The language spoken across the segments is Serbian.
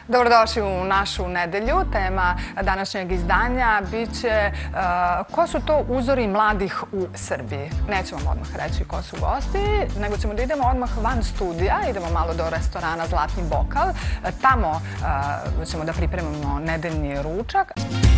Dobrodošli u našu nedelju. Tema današnjeg izdanja biće ko su to uzori mladih u Srbiji. Nećemo odmah reći ko su gosti, nego ćemo da idemo odmah van studija. Idemo malo do restorana Zlatni bokal. Tamo ćemo da pripremimo nedeljni ručak.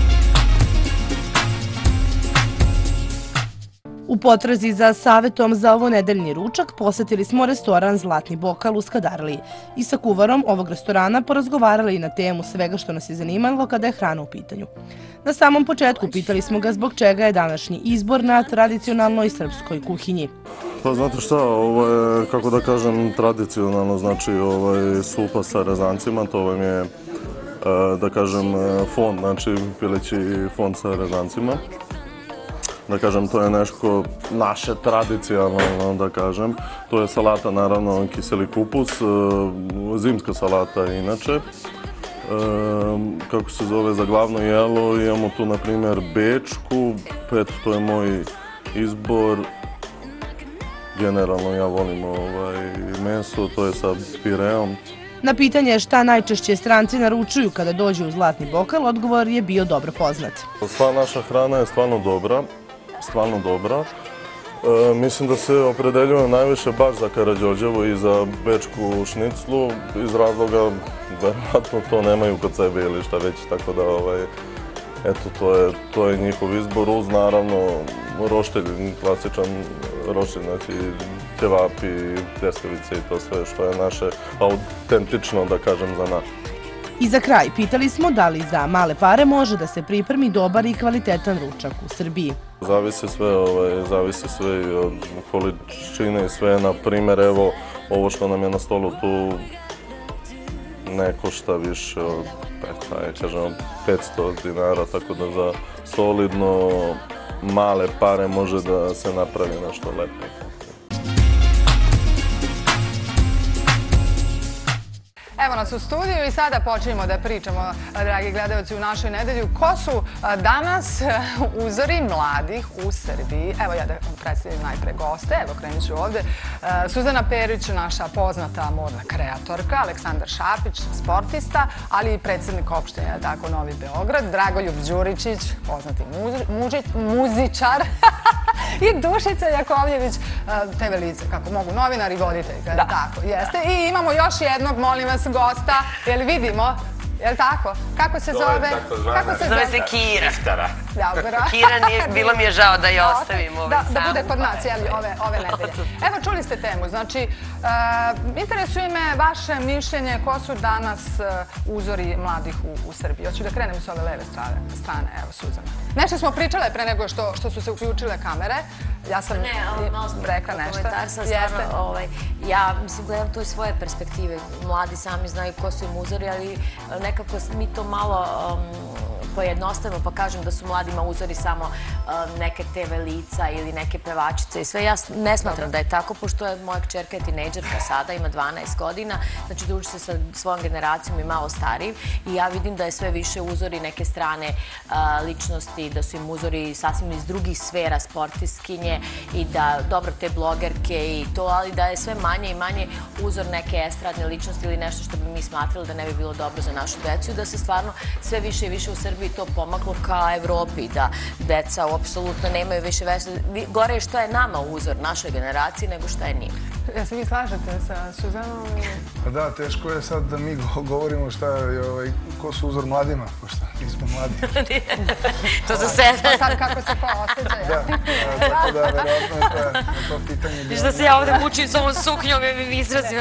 U potrazi za savetom za ovo nedeljni ručak posetili smo restoran Zlatni bokal u Skadarliji i sa kuvarom ovog restorana porazgovarali na temu svega što nas je zanimalo kada je hrana u pitanju. Na samom početku pitali smo ga zbog čega je današnji izbor na tradicionalnoj srpskoj kuhinji. Pa znate šta, ovo je, kako da kažem, tradicionalno, znači supa sa rezancima, to vam je, da kažem, fond, znači pileći fond sa rezancima. Da kažem, to je nešto naše tradicionalno, da kažem. To je salata, naravno, kiseli kupus, zimska salata inače. Kako se zove, za glavno jelo imamo tu, na primjer, bečku. Eto, to je moj izbor. Generalno ja volim meso, to je sa pireom. Na pitanje šta najčešće stranci naručuju kada dođu u Zlatni bokal, odgovor je bio dobro poznat. Sva naša hrana je stvarno dobra. Stvarno dobra. Mislim da se opredeljujem najviše baš za Karađorđevo i za bečku šniclu iz razloga verovatno to nemaju kod sebe ili šta već, tako da eto, to je njihov izbor uz naravno roštilj, klasičan roštilj, znači ćevapi, pljeskavice i to sve što je naše autentično, da kažem, za nas. I za kraj pitali smo da li za male pare može da se pripremi dobar i kvalitetan ručak u Srbiji. Zavisi sve i od količine i sve. Na primjer, evo, ovo što nam je na stolu tu ne košta više od 500 dinara, tako da za solidno male pare može da se napravi nešto lepo. Evo nas u studiju i sada počinjemo da pričamo, dragi gledalci, u našoj nedelju. Ko su danas uzori mladih u Srbiji? Evo ja da predstavim najpre goste. Evo krenut ću ovde. Suzana Perić, naša poznata modna kreatorka, Aleksandar Šapić, sportista, ali i predsjednik opštine, tako, Novi Beograd, Dragoljub Đuričić, poznati muzičar, i Dušica Jakovljević, TV lice, kako mogu, novinar i voditeljka, tako, jeste. I imamo još jednog, molim vas, gosta, jel vidimo, jel tako? Kako se zove? Zove se Kira. Dobro. Kira, bilo mi je žao da je ostavim da bude kod nas, jel, ove nedelje. Evo, čuli ste temu, znači, interesuje me vaše mišljenje ko su danas uzori mladih u Srbiji. Hoću da krenem s ove leve strane, evo, Suzana. Nešto smo pričale pre nego što su se uključile kamere. Ja sam rekla nešto. Komentar sam stvarno, ja mislim gledam to iz svoje perspektive. Mladi sami znaju ko su im uzori, ali nekako mi to malo pojednostavimo pa kažem da su mladima uzori samo neke TV lica ili neke pevačice i sve. Ja ne smatram da je tako, pošto je moja kćerka je tinejdžerka sada, ima 12 godina, znači druži se sa svojom generacijom i malo starijim i ja vidim da je sve više uzori neke strane ličnosti, da su im uzori sasvim iz drugih sfera, sportiskinje i da, dobro, te blogerke i to, ali da je sve manje i manje uzor neke estradne ličnosti ili nešto što bi mi smatrali da ne bi bilo dobro za našu decu i da se stvarno sve više i više u Srbiji to pomaklo ka Evropi, da deca apsolutno nemaju više veze. Gore je što je nama uzor, našoj generaciji, nego što je njima. Jel se vi slažete sa Suzanom? Pa da, teško je sad da mi govorimo ko su uzor mladima, pošto nismo mladi. To za sebe. Pa sad kako se ko osjeća, ja? Da, tako da, verovatno je to pitanje. Viš da se ja ovde mučim s ovom suknjom i mi izrazim.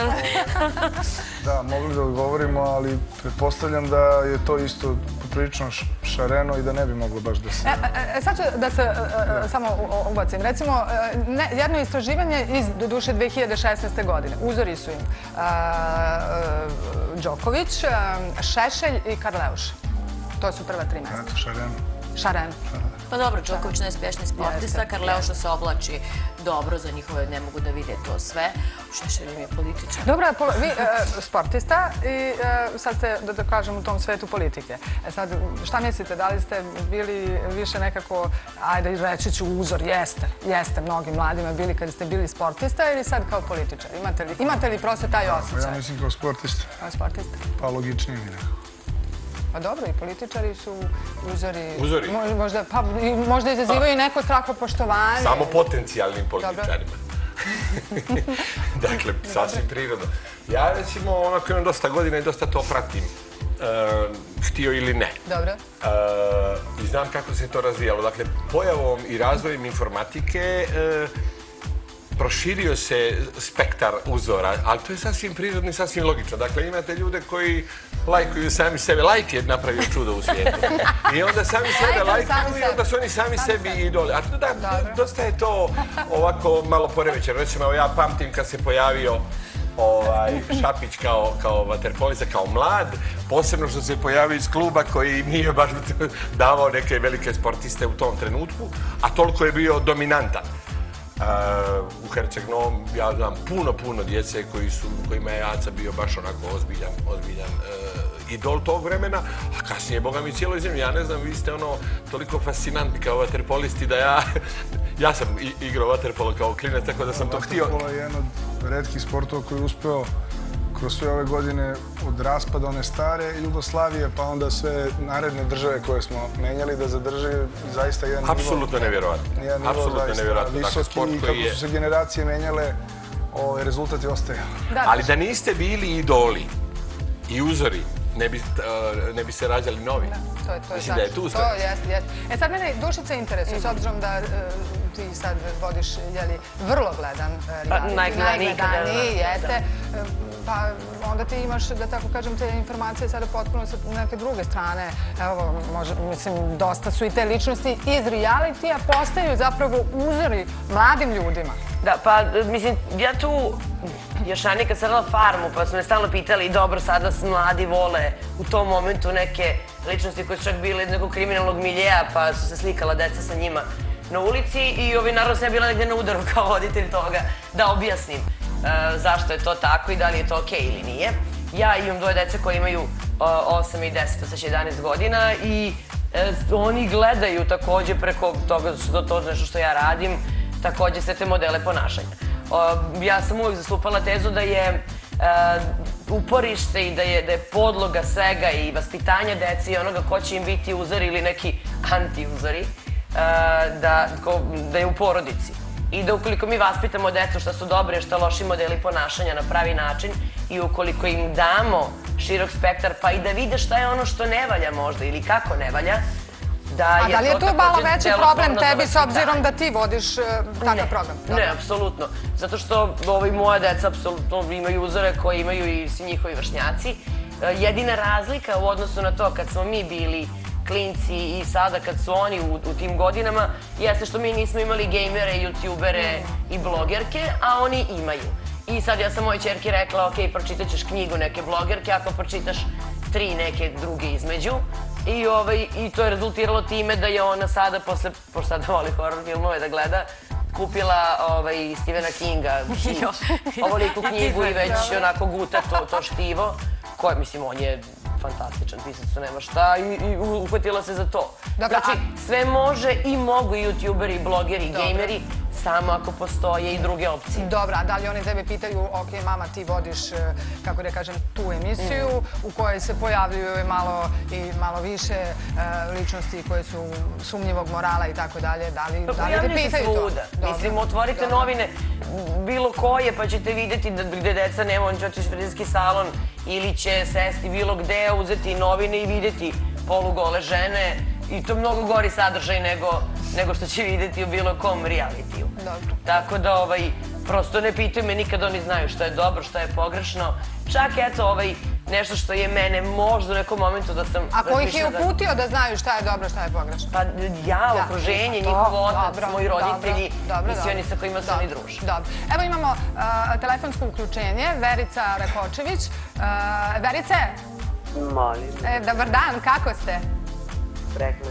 Da, mogli da odgovorimo, ali pretpostavljam da je to isto poprilično šareno i da ne bi moglo baš da se... Sad ću da se samo ubacim. Recimo, jedno istraživanje iz, do duše, 2016. godine. Uzori su im Đoković, Šešelj i Karleuša. To su prva 3 mesta. Eto, šareno. Šareno. Pa dobro, Đoković najspješniji sportista, Karleo što se oblači dobro za njihove, ne mogu da vide to sve. Šešelj im je političar. Dobro, vi sportista i sad ste, da kažem, u tom svetu politike. Sad, šta mislite, da li ste bili više nekako, ajde reći ću uzor, jeste mnogim mladima bili kad ste bili sportista ili sad kao političar? Imate li prosto taj osjećaj? Ja mislim kao sportista. Kao sportista? Pa logičnije mi nekako. Pa dobro, i političari su uzori. Uzori? Možda izazivaju neko strahopoštovanje. Samo potencijalnim političarima. Dakle, sasvim prirodno. Ja, recimo, onako imam dosta godina i dosta to pratim. Htio ili ne. Dobro. I znam kako se to razvijalo. Dakle, pojavom i razvojem informatike proširio se spektar uzora, ali to je sasvim prirodno i sasvim logično. Dakle, imate ljude koji lajkuju sami sebe. Lajk je napravio čudo u svijetu. I onda sami sebe lajkuju i onda su oni sami sebi idoli. A dosta je to ovako malo poremećeno. Recimo, ja pamtim kad se pojavio Šapić kao vaterpolista, kao mlad, posebno što se pojavio iz kluba koji nije baš davao neke velike sportiste u tom trenutku, a toliko je bio dominantan. U Herceg Novom ja znam puno djece kojima je Aca bio baš onako ozbiljan idol tog vremena, a kasnije, boga mi, cijeloj zemlji. Ja ne znam, vi ste toliko fascinantni kao vaterpolisti da ja sam igrao vaterpolo kao klinac, tako da sam to htio. Vaterpolo je jedan od retkih sportova koji je uspeo kroz sve ove godine od raspada one stare Jugoslavije, pa onda sve naredne države koje smo menjali da zadrži zaista jedan nivo. Apsolutno nevjerovatno. Apsolutno nevjerovatno. Visoki i kako su se generacije menjale, rezultat je ostajao. Ali da niste bili idoli i uzori, ne bi se rađali novi. Mislim da je tu stvar. Sad mene Dušica interesuje, s obzirom da ti sad vodiš vrlo gledan reality. Najgledaniji, jeste. Pa onda ti imaš, da tako kažem, te informacije sada potpuno sa neke druge strane. Evo, mislim, dosta su i te ličnosti iz realitija postaju zapravo uzori mladim ljudima. Da, pa mislim, ja tu još ranije kad sam radila Farmu, pa su me stalno pitali, dobro, sada mladi vole u tom momentu neke ličnosti koje su čak bile iz nekog kriminalnog miljeja, pa su se slikala deca sa njima na ulici i naravno sam ja bila negdje na udaru kao voditelj toga da objasnim zašto je to tako i da li je to okej ili nije. Ja imam dvoje dece koje imaju 8 i 10, to će 11 godina i oni gledaju također preko toga što to nešto što ja radim, također sve te modele ponašanja. Ja sam uvijek zastupala tezu da je uporište i da je podloga svega i vaspitanja deci i onoga ko će im biti uzori ili neki anti-uzori, da je u porodici. I da ukoliko mi vaspitamo decu šta su dobre, šta loši modeli ponašanja na pravi način i ukoliko im damo širok spektar pa i da vide šta je ono što ne valja možda ili kako ne valja, a da li je to malo veći problem tebi s obzirom da ti vodiš takav program? Ne, apsolutno. Zato što moja deca apsolutno imaju uzore koje imaju i svi njihovi vršnjaci. Jedina razlika u odnosu na to kad smo mi bili klinci i sada kad su oni u tim godinama jeste što mi nismo imali gejmere, youtubere i blogerke, a oni imaju. I sad ja sam mojoj ćerki rekla, ok, pročitat ćeš knjigu neke blogerke ako pročitaš 3 neke druge između. I to je rezultiralo time da je ona sada, pošto sada voli horror filmove da gleda, kupila Stephena Kinga, ovoliku knjigu i već onako guta to štivo, koje, mislim, on je fantastičan pisac, to nema šta, i uhvatila se za to. Znači, sve može i mogu i youtuberi, i blogeri, i gejmeri, samo ako postoje i druge opcije. Dobro, a da li oni tebe pitaju, ok, mama, ti vodiš, kako da kažem, tu emisiju u kojoj se pojavljuju malo više ličnosti koje su sumnjivog morala i tako dalje, da li te pitaju to? Mislim, otvorite novine, bilo koje, pa ćete vidjeti gde deca nema, on će otići u frizerski salon ili će sesti bilo gde, uzeti novine i vidjeti polugole žene i to mnogo gori sadržaj nego što će vidjeti u bilo kom realitiju. Tako da, prosto ne pitaju me nikad, oni znaju šta je dobro, šta je pogrešno. Čak, eto, nešto što je mene možda u nekom momentu da sam... A ko ih je uputio da znaju šta je dobro, šta je pogrešno? Pa ja, okruženje, njihov otac, moji roditelji i svi oni sa kojima se oni druže. Evo imamo telefonsko uključenje, Verica Rakočević. Verice? Molim. Dobar dan, kako ste? Prekladno.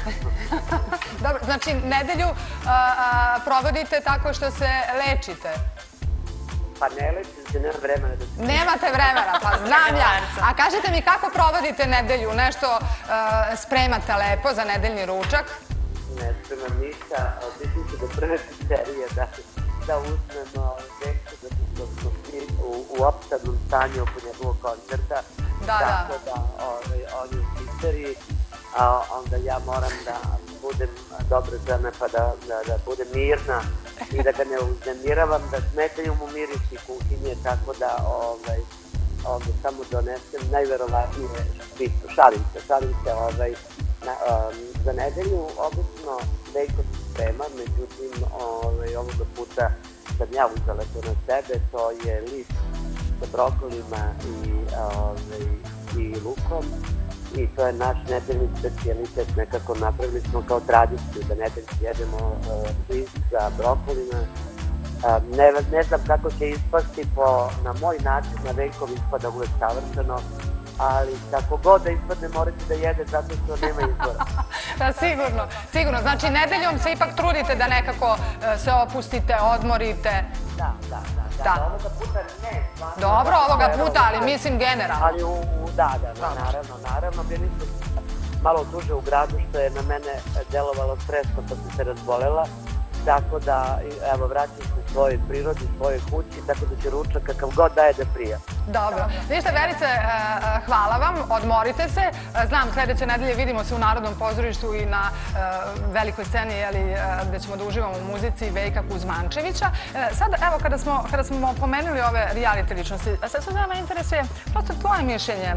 Dobro, znači nedelju provodite tako što se lečite. Pa ne lečim se, nema vremena da se... Nemate vremena, pa znam ja. A kažete mi kako provodite nedelju? Nešto spremate lepo za nedeljni ručak? Ne spremam ništa, mislim se do prve pizzerije da uzmem Veljka, zato što smo svi u opsadnom stanju oko njegovog koncerta. Tako da on je u pizzeriji, a onda ja moram da budem dobra žena pa da budem mirna i da ga ne uznemiravam, da smetaju mu mirisi kuhinje, tako da onda samo donesem najverovatnije špicu. Šalim se za nedelju, obično Veljko se sprema, međutim ovoga puta sam ja uzela to na sebe, to je list sa brokolima i lukom i to je naš nedeljni specijalitet, nekako napravili smo kao tradiciju da nedelju jedemo list sa brokolima. Ne znam kako će ispasti na moj način, na Veljkov ispada uvek savršeno, ali kako god da ispadne morate da jede zato što nema izbora. Sigurno. Znači nedeljom se ipak trudite da nekako se opustite, odmorite. Da. Ovoga puta ne. Dobro, ovoga puta, ali mislim generalno. Ali naravno, bili su malo duže u gradu što je na mene delovalo stresno pa sam se razbolela. Tako da, evo, vraćam se svojoj prirodi, svojoj kući, tako da će ručak kakav god daje da prija. Dobro. Ništa, Verice, hvala vam, odmorite se. Znam, sledeće nedelje vidimo se u Narodnom pozorištu i na velikoj sceni, gde ćemo da uživamo u muzici Veljka Kuzmančevića. Sad, evo, kada smo pomenuli ove reality ličnosti, sad me interesuje prosto tvoje mišljenje.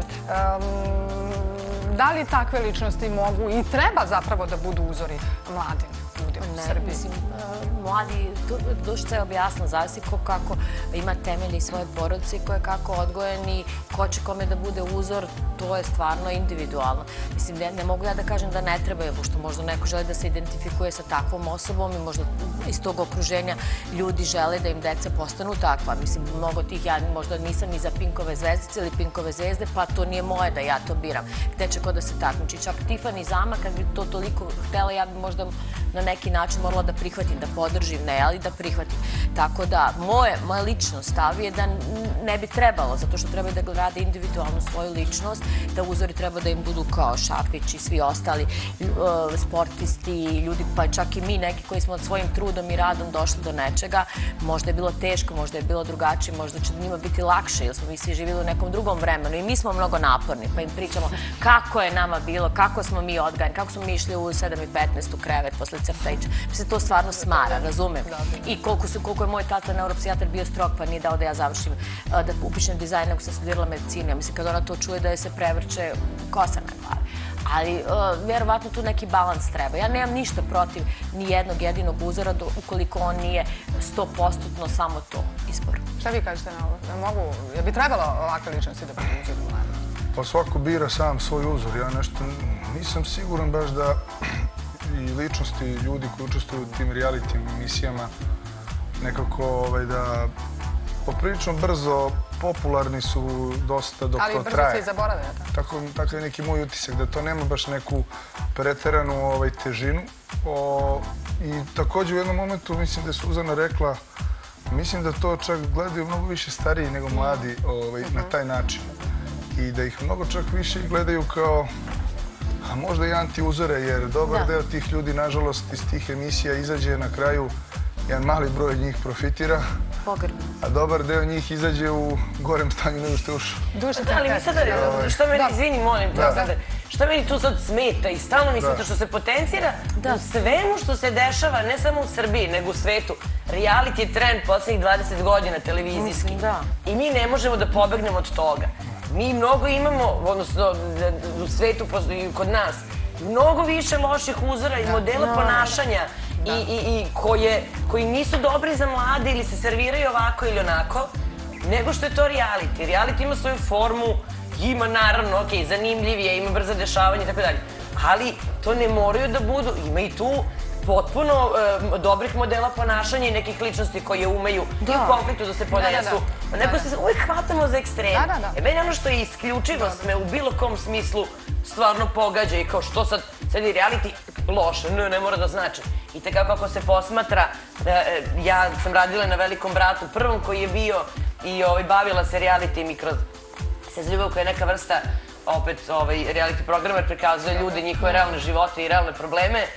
Da li takve ličnosti mogu i treba zapravo da budu uzori mladim ljudima u Srbiji? Mislim, mladi, Dušica je objasnila, zavisi ko kako ima temelji svoje porodice i ko je kako odgojen i ko će kome da bude uzor, to je stvarno individualno. Mislim, ne mogu ja da kažem da ne treba, pošto možda neko želi da se identifikuje sa takvom osobom i možda iz tog okruženja ljudi žele da im deca postanu takva. Mislim, mnogo tih, ja možda nisam ni za Pinkove zvezdice ili Pinkove zvezde, pa to nije moje da ja to biram. Gde će ko da se takmiči? Čak Tifani Zama, kad bi to toliko htela, ja bi možda na neki način morala da prihvatim, da podržim, ne, ali da prihvatim. Tako da, moja lično stav je da ne bi trebalo, zato što treba da grade individualnu svoju ličnost, da uzori treba da im budu kao Šapić i svi ostali sportisti, ljudi, pa čak i mi neki koji smo svojim trudom i radom došli do nečega. Možda je bilo teško, možda je bilo drugačije, možda će njima biti lakše, jer smo mi svi živjeli u nekom drugom vremenu i mi smo mnogo naporni, pa im pričamo kako je nama bilo, kako smo mi odgajani, kako smo mi išli u 7:15 u krevet posle crtajuća. Mislim, to stvarno smara, razumem. I koliko je moj tata neuropsijatar bio strog, pa nije dao da ja završim, da upišem dizajn, nego sam studirala medicinu. Ja mislim, kad ona to čuje da je se prevrće kosa na glavi. Ali, vjerovatno, tu neki balans treba. Ja nemam ništa protiv ni jednog jedinog uzora, ukoliko on nije 100% samo to izbor. Šta vi kažete na ovo? Je bi trebalo ovakve ličnosti da budu uzor mladima? Pa svako bira sam svoj uzor. Ja nešto nisam siguran baš da i ličnosti ljudi koji učestvuju u tim reality emisijama nekako da poprilično brzo popularni su dosta dok to traje. Ali brzo se i zaborave. Tako je neki moj utisak, da to nema baš neku preteranu težinu. I također u jednom momentu mislim da je Suzana rekla, mislim da to čak gledaju mnogo više stariji nego mladi na taj način. I da ih mnogo čak više gledaju kao a možda i anti-uzore, jer dobar deo tih ljudi, nažalost, iz tih emisija izađe na kraju, jedan mali broj njih profitira, a dobar deo njih izađe u gorem stanju nego što je ušao. Ali mi sada, što meni, izvini, molim te, što meni tu sad smeta i stalno mi smeta što se potencira u svemu što se dešava, ne samo u Srbiji, nego u svetu. Reality je trend poslednjih 20 godina televizijski i mi ne možemo da pobegnemo od toga. Mi mnogo imamo, odnosno u svetu i kod nas, mnogo više loših uzora i modela ponašanja i koji nisu dobri za mlade ili se serviraju ovako ili onako, nego što je to reality. Reality ima svoju formu, ima naravno, ok, zanimljivije, ima brza dešavanja i tako dalje, ali to ne moraju da budu, ima i tu potpuno dobrih modela ponašanja i nekih ličnosti koje umeju i u konfliktu da se ponesu. Neko se uvijek hvatamo za ekstrem. Meni ono što je isključivost me u bilo kom smislu stvarno pogađa i kao što sad je reality, loše. Ne mora da znači. I tekako ako se posmatra, ja sam radila na Velikom bratu, prvom koji je bio i bavila se realitim i kroz Sezljivo koja je neka vrsta opet reality programa jer prikazuje ljude, njihove realne živote i realne probleme.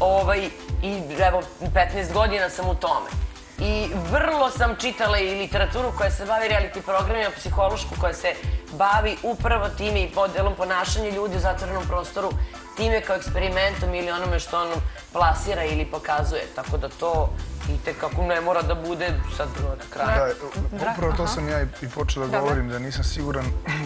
I evo, 15 godina sam u tome. I vrlo sam čitala i literaturu koja se bavi reality programima, psihološku koja se bavi upravo time i modelom ponašanja ljudi u zatvorenom prostoru, time kao eksperimentom ili onome što on plasira ili pokazuje. Tako da to itekako ne mora da bude sad na kraju. Da, upravo to sam ja i počeo da govorim, da nisam siguran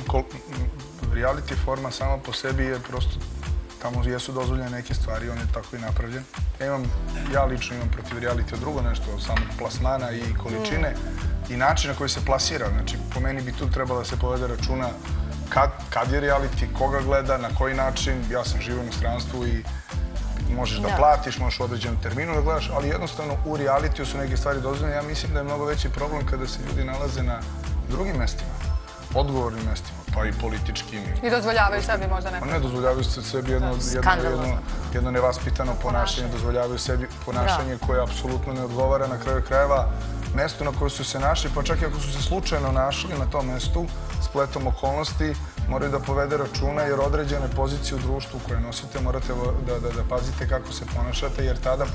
reality forma sama po sebi je prosto tamo jesu dozvoljene neke stvari, on je tako i napravljen. Ja lično imam protiv reality drugo nešto, samog plasmana i količine i način na koji se plasira. Znači, po meni bi tu trebalo da se povede računa kad je reality, koga gleda, na koji način. Ja sam živio u inostranstvu i možeš da platiš, možeš u određenom terminu da gledaš, ali jednostavno u realitiju su neke stvari dozvoljene. Ja mislim da je mnogo veći problem kada se ljudi nalaze na drugim mestima, odgovornim mestima, pa i političkim. I dozvoljavaju sebi možda neko? Ne dozvoljavaju sebi jedno nevaspitano ponašanje, dozvoljavaju sebi ponašanje koje apsolutno ne odgovara na kraju krajeva mestu na koje su se našli, pa čak i ako su se slučajno našli na tom mestu, spletom okolnosti, moraju da povede računa jer određene pozicije u društvu koje nosite morate da pazite kako se ponašate jer tada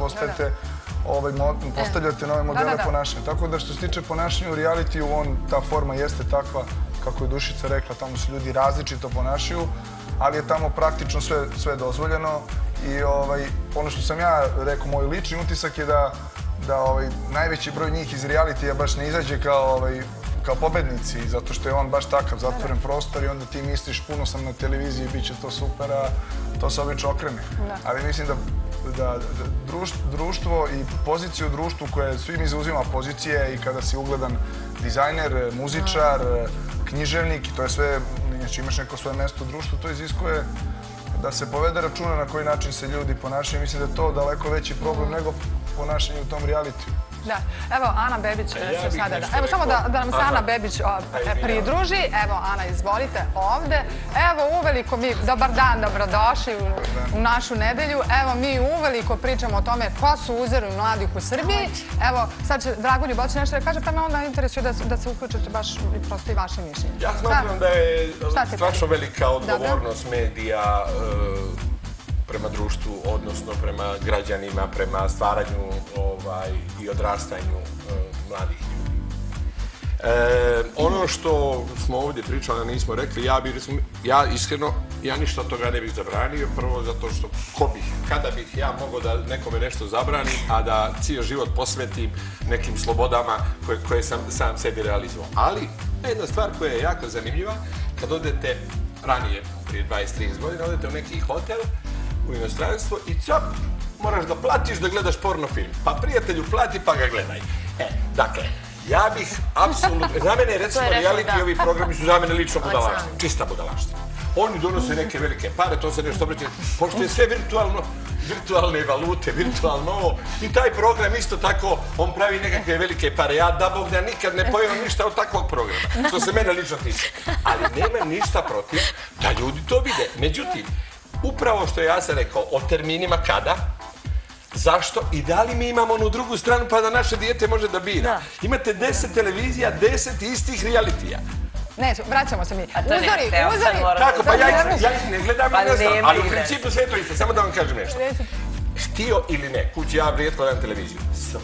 postavljate nove modele ponašanja. Tako da što se tiče ponašanja u realitiju, ta forma jeste takva kako je Dušica rekla, tamo se ljudi različito ponašaju, ali je tamo praktično sve dozvoljeno i ono što sam ja rekao, moj lični utisak je da najveći broj njih iz realitija baš ne izađe kao pobednici, zato što je on baš takav zatvoren prostor i onda ti misliš puno sam na televiziji, bit će to super, a to se obično okrene. Ali mislim da društvo i pozicija u društvu koje svi mi zauzima pozicije i kada si ugledan dizajner, muzičar, književnik i to je sve, znači imaš neko svoje mesto u društvu, to iziskuje da se povede računa na koji način se ljudi ponašaju. Mislim da je to daleko veći problem nego ponašanje u tom realitiju. Da, evo Ana Bebić će sada, evo samo da nam se Ana Bebić pridruži, evo Ana izvolite ovde, evo uveliko mi, dobar dan, dobrodošli u našu nedelju, evo mi uveliko pričamo o tome ko su uzori mladih u Srbiji, evo sad će Dragoljub Bočić nešto da kaže, pa me onda interesuje da se uključite baš prosto i vaše mišljenje. Ja smatram da je strašno velika odgovornost medija prema društvu, odnosno prema građanima, prema stvaranju i odrastanju mladih ljudi. Ono što smo ovdje pričali, nismo rekli, ja iskreno, ja ništa od toga ne bih zabranio, prvo zato što kada bih ja mogao da nekome nešto zabranim, a da cijel život posvetim nekim slobodama koje sam sam sebi realizovao. Ali, jedna stvar koja je jako zanimljiva, kad odete ranije, prije 20-30 godina, odete u neki hotel, u inostranstvo i cap, moraš da platiš da gledaš porno film. Pa prijatelju plati pa ga gledaj. Dakle, ja bih apsolutno, za mene recimo reality ovi programi su za mene lično budalaštine, čista budalaština. Oni donose neke velike pare, to se nešto obraća, pošto je sve virtualne valute, virtualno ovo i taj program isto tako, on pravi nekakve velike pare. Ja da Bog da nikad ne pojem ništa od takvog programa, što se mene lično tiče. Ali nemam ništa protiv da ljudi to vide. Međutim, upravo što ja sam rekao o terminima kada, zašto i da li mi imamo onu drugu stranu pa da naše dijete može da bira. Imate 10 televizija, 10 istih realitija. Neću, vraćamo se mi. Uzori! Tako, pa ja ih ne gledam i ne znam, ali u principu sve je to isto. Samo da vam kažem nešto. Htio ili ne, kući ja rijetko gledam televiziju.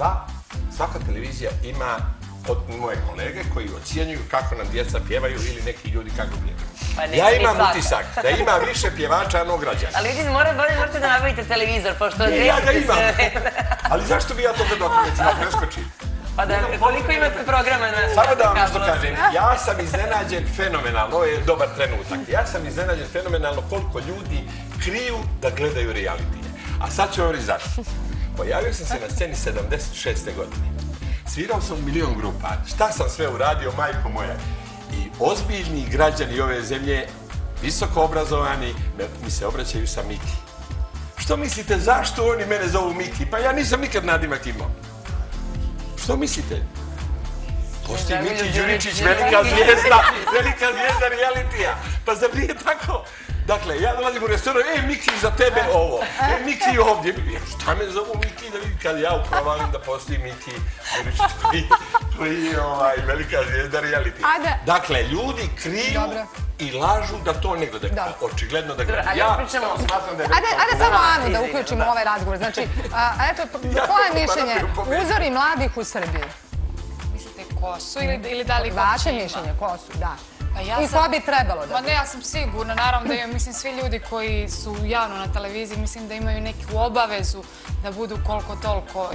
Svaka televizija ima od moje kolege koji ocjenjuju kako nam djeca pjevaju ili neki ljudi kako pjevaju. Ja imam utisak da ima više pjevača nego građana. Ali vidite, morate da nabavite televizor, pošto... Ja ga imam. Ali zašto bi ja to gledao ako neću da preskočim? Pa da, koliko imate programa na... Samo da vam nešto kažem, ja sam iznenađen fenomenalno, ovo je dobar trenutak, ja sam iznenađen fenomenalno koliko ljudi kriju da gledaju realitije. A sad ću vam reći zašto. Pojavio sam se na sceni 76. godine. Svirao sam u milion grupa. Šta sam sve uradio, majko moja? I ozbiljni građani ove zemlje, visoko obrazovani, mi se obraćaju sa Miki. Što mislite, zašto oni mene zovu Miki? Pa ja nisam nikad nadimak imao. Što mislite? Postoji Miki Đuričić, velika zvijezda realitija. Pa zar nije tako? Dakle, ja dolazim u restoran, Miki, za tebe ovo. Miki ovdje. Šta me zovu Miki da vidim kad ja upravalim da postoji Miki Juričić koji je velika zvijezda reality. Dakle, ljudi kriju i lažu da to ne gledaju. Očigledno da gledaju. Ja smatram da je... Ajde samo Anu da uključimo ovaj razgovor. Znači, eto, koje je mišljenje uzori mladih u Srbiji? Mislite ko su ili da li ko vaše mišljenje, ko su, da. I ko bi trebalo da... Ma ne, ja sam sigurna, naravno da imam, mislim, svi ljudi koji su javno na televiziji, mislim da imaju neku obavezu da budu koliko toliko,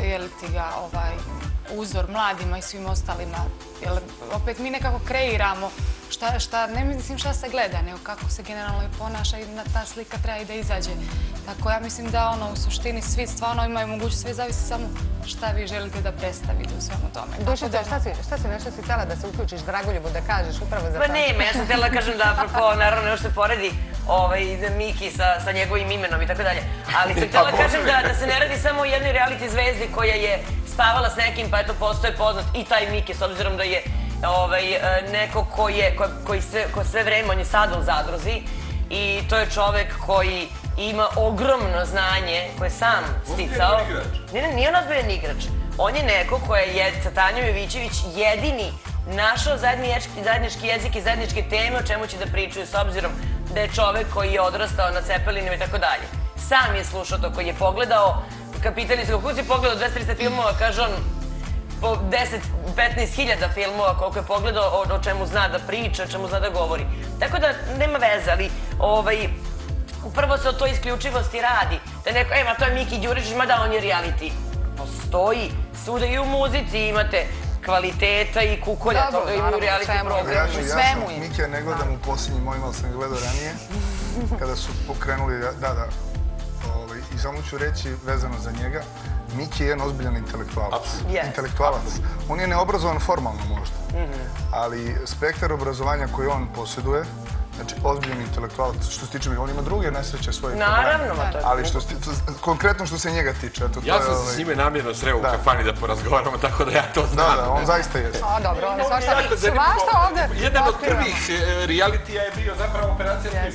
uzor mladima i svim ostalima. Jer opet mi nekako kreiramo ne mislim šta se gleda, nego kako se generalno i ponaša i ta slika treba i da izađe. Tako ja mislim da u suštini svi stvarno imaju mogućnost, sve zavisi samo šta vi želite da predstavite u svemu tome. Dušica, šta si nešto si htjela da se uključiš Dragoljubu, da kažeš upravo za to? Pa nema, ja sam htjela da kažem da apropo, naravno ne još se poredi Miki sa njegovim imenom i tako dalje, ali sam htjela da kažem da se ne radi samo o jednoj reality zvezdi koja je spavala s nekim, pa eto postoje poznat i taj Miki, s obzirom da je neko ko sve vreme, on je sada u zadruzi i to je čovek koji ima ogromno znanje koje je sam sticao. On je igrač. Nije on ozbiljan igrač. On je neko koji je sa Tanjom Jovićević jedini našao zajednički jezik i zajedničke teme o čemu će da pričaju, s obzirom da je čovek koji je odrastao na Cepelinima i tako dalje. Sam je slušao to, koji je pogledao, pitali se kako si pogledao 200-300 filmova, kaže on, po 10-15 hiljada filmova koliko je pogledao o čemu zna da priča, o čemu zna da govori. Tako da nema veze, ali upravo se o toj isključivosti radi. Da neko, ma to je Miki Đurišić, ma da on je reality. Postoji svuda i u muzici imate kvaliteta i kukolja, to imaju reality program. Ja Mikija ne gledam u posljednjim mojima, ali sam ga gledao ranije, kada su pokrenuli, i samo ću reći vezano za njega, Miki je jedan ozbiljan intelektualac. On je neobrazovan formalno možda, ali spektar obrazovanja koji on posjeduje, znači ozbiljan intelektualac, što se tiče mi, on ima druge nesreće svoje probleme. Naravno, ali konkretno što se njega tiče. Ja sam se s njime namjerno sreo u kafani da porazgovaramo, tako da ja to znam. Da, on zaista jeste. Dobro, on je svašta ovde. Jedan od prvih realitija je bio zapravo Operacija Split.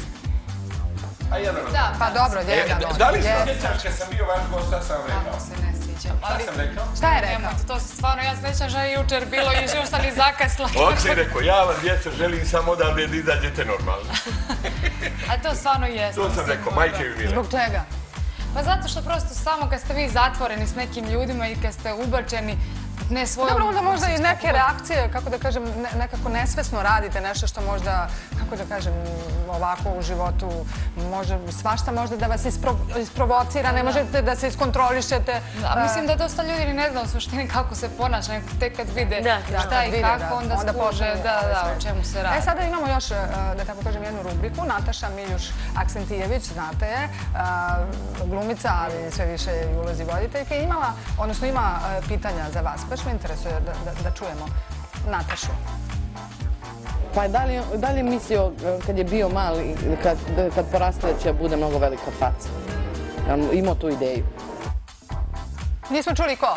Pa dobro, jedan. Da li se sjećaš kad sam bio vaš gost, šta sam vam rekao? Kako se ne sjećam. Šta sam rekao? Šta je rekao? To se stvarno, ja se nećam što je jučer bilo i još sam i zakasla. On je rekao, ja vam djeca želim samo odavde da izađete normalno. A to stvarno jeste. To sam rekao, majke mi mile. Zbog čega? Pa zato što prosto samo kad ste vi zatvoreni s nekim ljudima i kad ste ubačeni ne svojom... Dobro, onda možda i neke reakcije, kako da kažem, nekako nesvesno radite nešto što možda, kako da kažem, ovako u životu može, svašta možda da vas isprovocira, ne možete da se iskontrolišete. Mislim da dosta ljudi ne zna u suštini kako se ponaša, tek kad vide šta i kako, onda skuže o čemu se radi. Sada imamo još, da tako kažem, jednu rubriku. Nataša Miljuš-Aksentijević, znate je, glumica, ali sve više i ulozi voditeljke, imala, odnosno ima pitanja za vas. Baš me interesuje da čujemo Natašu. Pa da li je mislio kad je bio mali, kad poraste da će bude mnogo velika faca? Imao tu ideju? Nismo čuli ko?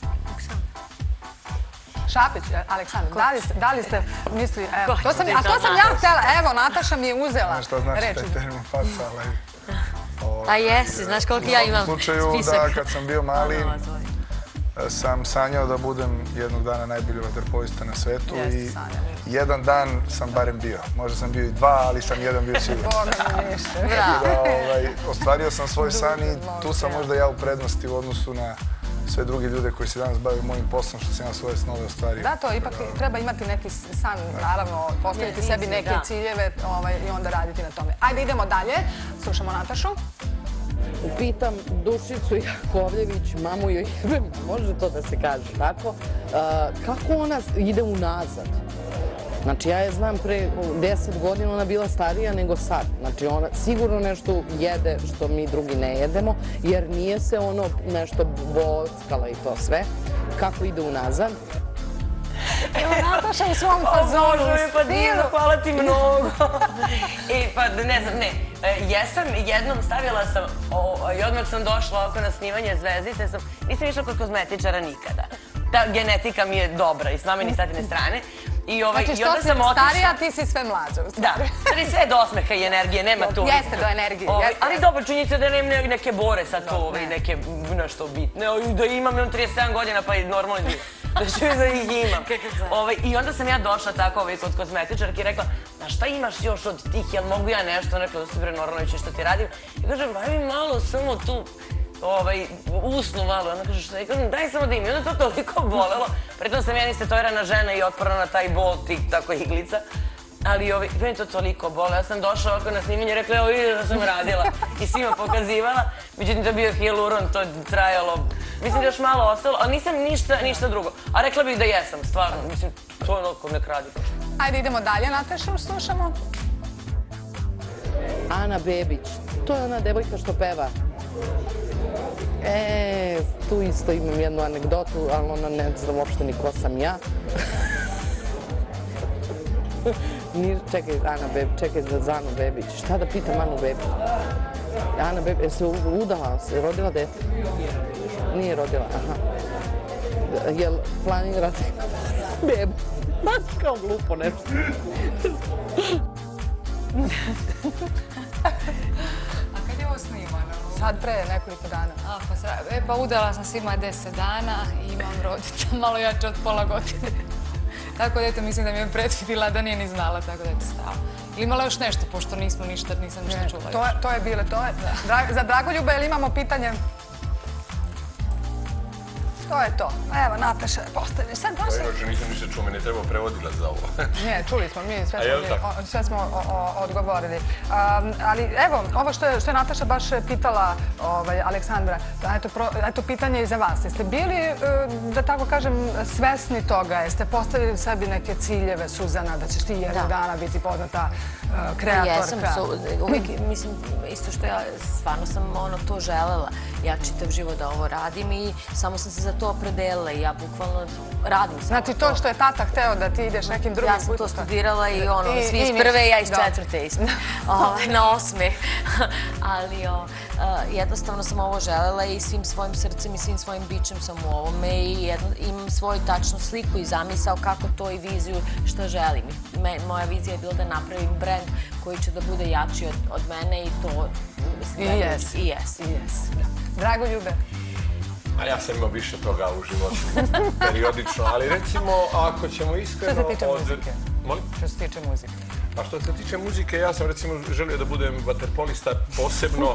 Šapić, Aleksandar, da li ste mislili, evo, a to sam ja htjela, evo, Nataša mi je uzela reč. Šta znači taj termin faca, ali... A jesi, znaš koliko ja imam spisak. U slučaju da kad sam bio mali, sam sanjao da budem jednog dana najbolji vaterpolista na svetu i jedan dan sam barem bio. Možda sam bio i dva, ali sam jedan bio sigurno. Ostvario sam svoj san i tu sam možda ja u prednosti u odnosu na sve druge ljude koji se danas bavaju mojim poslom, što sam ja svoje snove ostvario. Da, to ipak treba imati neki san, naravno, postaviti sebi neke ciljeve i onda raditi na tome. Ajde, idemo dalje. Slušamo Natašu. Pitam Dušicu Jakovljević, mamu joj jebem, može to da se kaže tako, kako ona ide unazad? Znači, ja je znam pre 10 godina, ona bila starija nego sad. Znači, ona sigurno nešto jede što mi drugi ne jedemo, jer nije se ono nešto bockala i to sve. Kako ide unazad? Evo Nataša u svom fazonu. Bože, pa divno, hvala ti mnogo. Pa ne znam, ne. Jesam, jednom stavila sam, i odmah sam došla oko na snimanje Zvezdice, nisam išla kod kozmetičara nikada. Ta genetika mi je dobra i s mamine i s tatine strane. Znači što si starija, ti si sve mlađa. Da, ali sve do osmeha i energije, nema tu. Jeste do energije. Ali dobro, činjenica da nemam neke bore sad to, neke nešto bitne. Da imam 37 godina pa i normalno da ću da ih imam. I onda sam ja došla tako kod kozmetičarke i rekla, a šta imaš još od tih, jel mogu ja nešto? Ona rekla da su bre normalno što ti radim. I kažem, daj mi malo samo tu usnu malo. Ona kaže, šta? I kažem, daj samo da im. I onda to toliko bolelo. Pritom sam ja nistetoirana žena i otporna na taj bol, tako iglica. Ali meni to toliko bolo. Ja sam došla ovako na snimanje i rekla, evo vidiš da sam radila. I svima pokazivala. Međutim, to je bio hijaluron, to je trajalo. Mislim da još malo ostalo, ali nisam ništa drugo. A rekla bih da jesam, stvarno. Mislim, to je ono ko nek radi. Ajde, idemo dalje, Nataša, slušamo. Ana Bebić. To je ona devojka što peva. Tu isto imam jednu anegdotu, ali ona ne znam uopšte ni ko sam ja. Čekaj, Ana Bebić, čekaj za Anu Bebić. Šta da pitam Anu Bebić? Ana Bebić, jesi udala, rodila dete? Nije rodila, aha. Jel planirate bebu? Znači kao glupo nešto. A kad je ovo snimano? Sad pre nekoliko dana. Pa udala sam se, ima 10 dana i imam rodica malo jače od pola godine. Tako da eto, mislim da mi je predvidila da nije ni znala, tako da eto stalo. Ili imala još nešto, pošto nisam ništa čula. To je bile, to je. Za Dragoljube, ili imamo pitanje? To je to. Evo, Nataša je postavljena. Sad došli... Inače nisam ništa čuo, meni je trebao prevodila za ovo. Ne, čuli smo mi, sve smo odgovorili. Ali evo, ovo što je Nataša baš pitala Aleksandra, eto pitanje i za vas. Jeste bili, da tako kažem, svesni toga? Jeste postavili sebi neke ciljeve, Suzana, da ćeš ti jednog dana biti poznata kreatorka? Jesam, uvijek, mislim, isto što ja stvarno sam to želela. Ja čitav život da ovo radim i samo sam se za to opredelila i ja bukvalno radim samo to. Znači to što je tata hteo da ti ideš nekim drugim putem? Ja sam to studirala i svi iz prve, ja iz četvrte na osme. Ali jednostavno sam ovo želela i svim svojim srcem i svim svojim bićem sam u ovome i imam svoju tačnu sliku i zamisao kako to i viziju što želim. Moja vizija je bila da napravim brend koji će da bude jači od mene i to mislim da je i jes. Dragoljube? A ja sam imao više toga u životu, periodično, ali recimo, ako ćemo iskreno... Što se tiče muzike? Molim? Što se tiče muzike? Pa što se tiče muzike, ja sam recimo želio da budem vaterpolista posebno.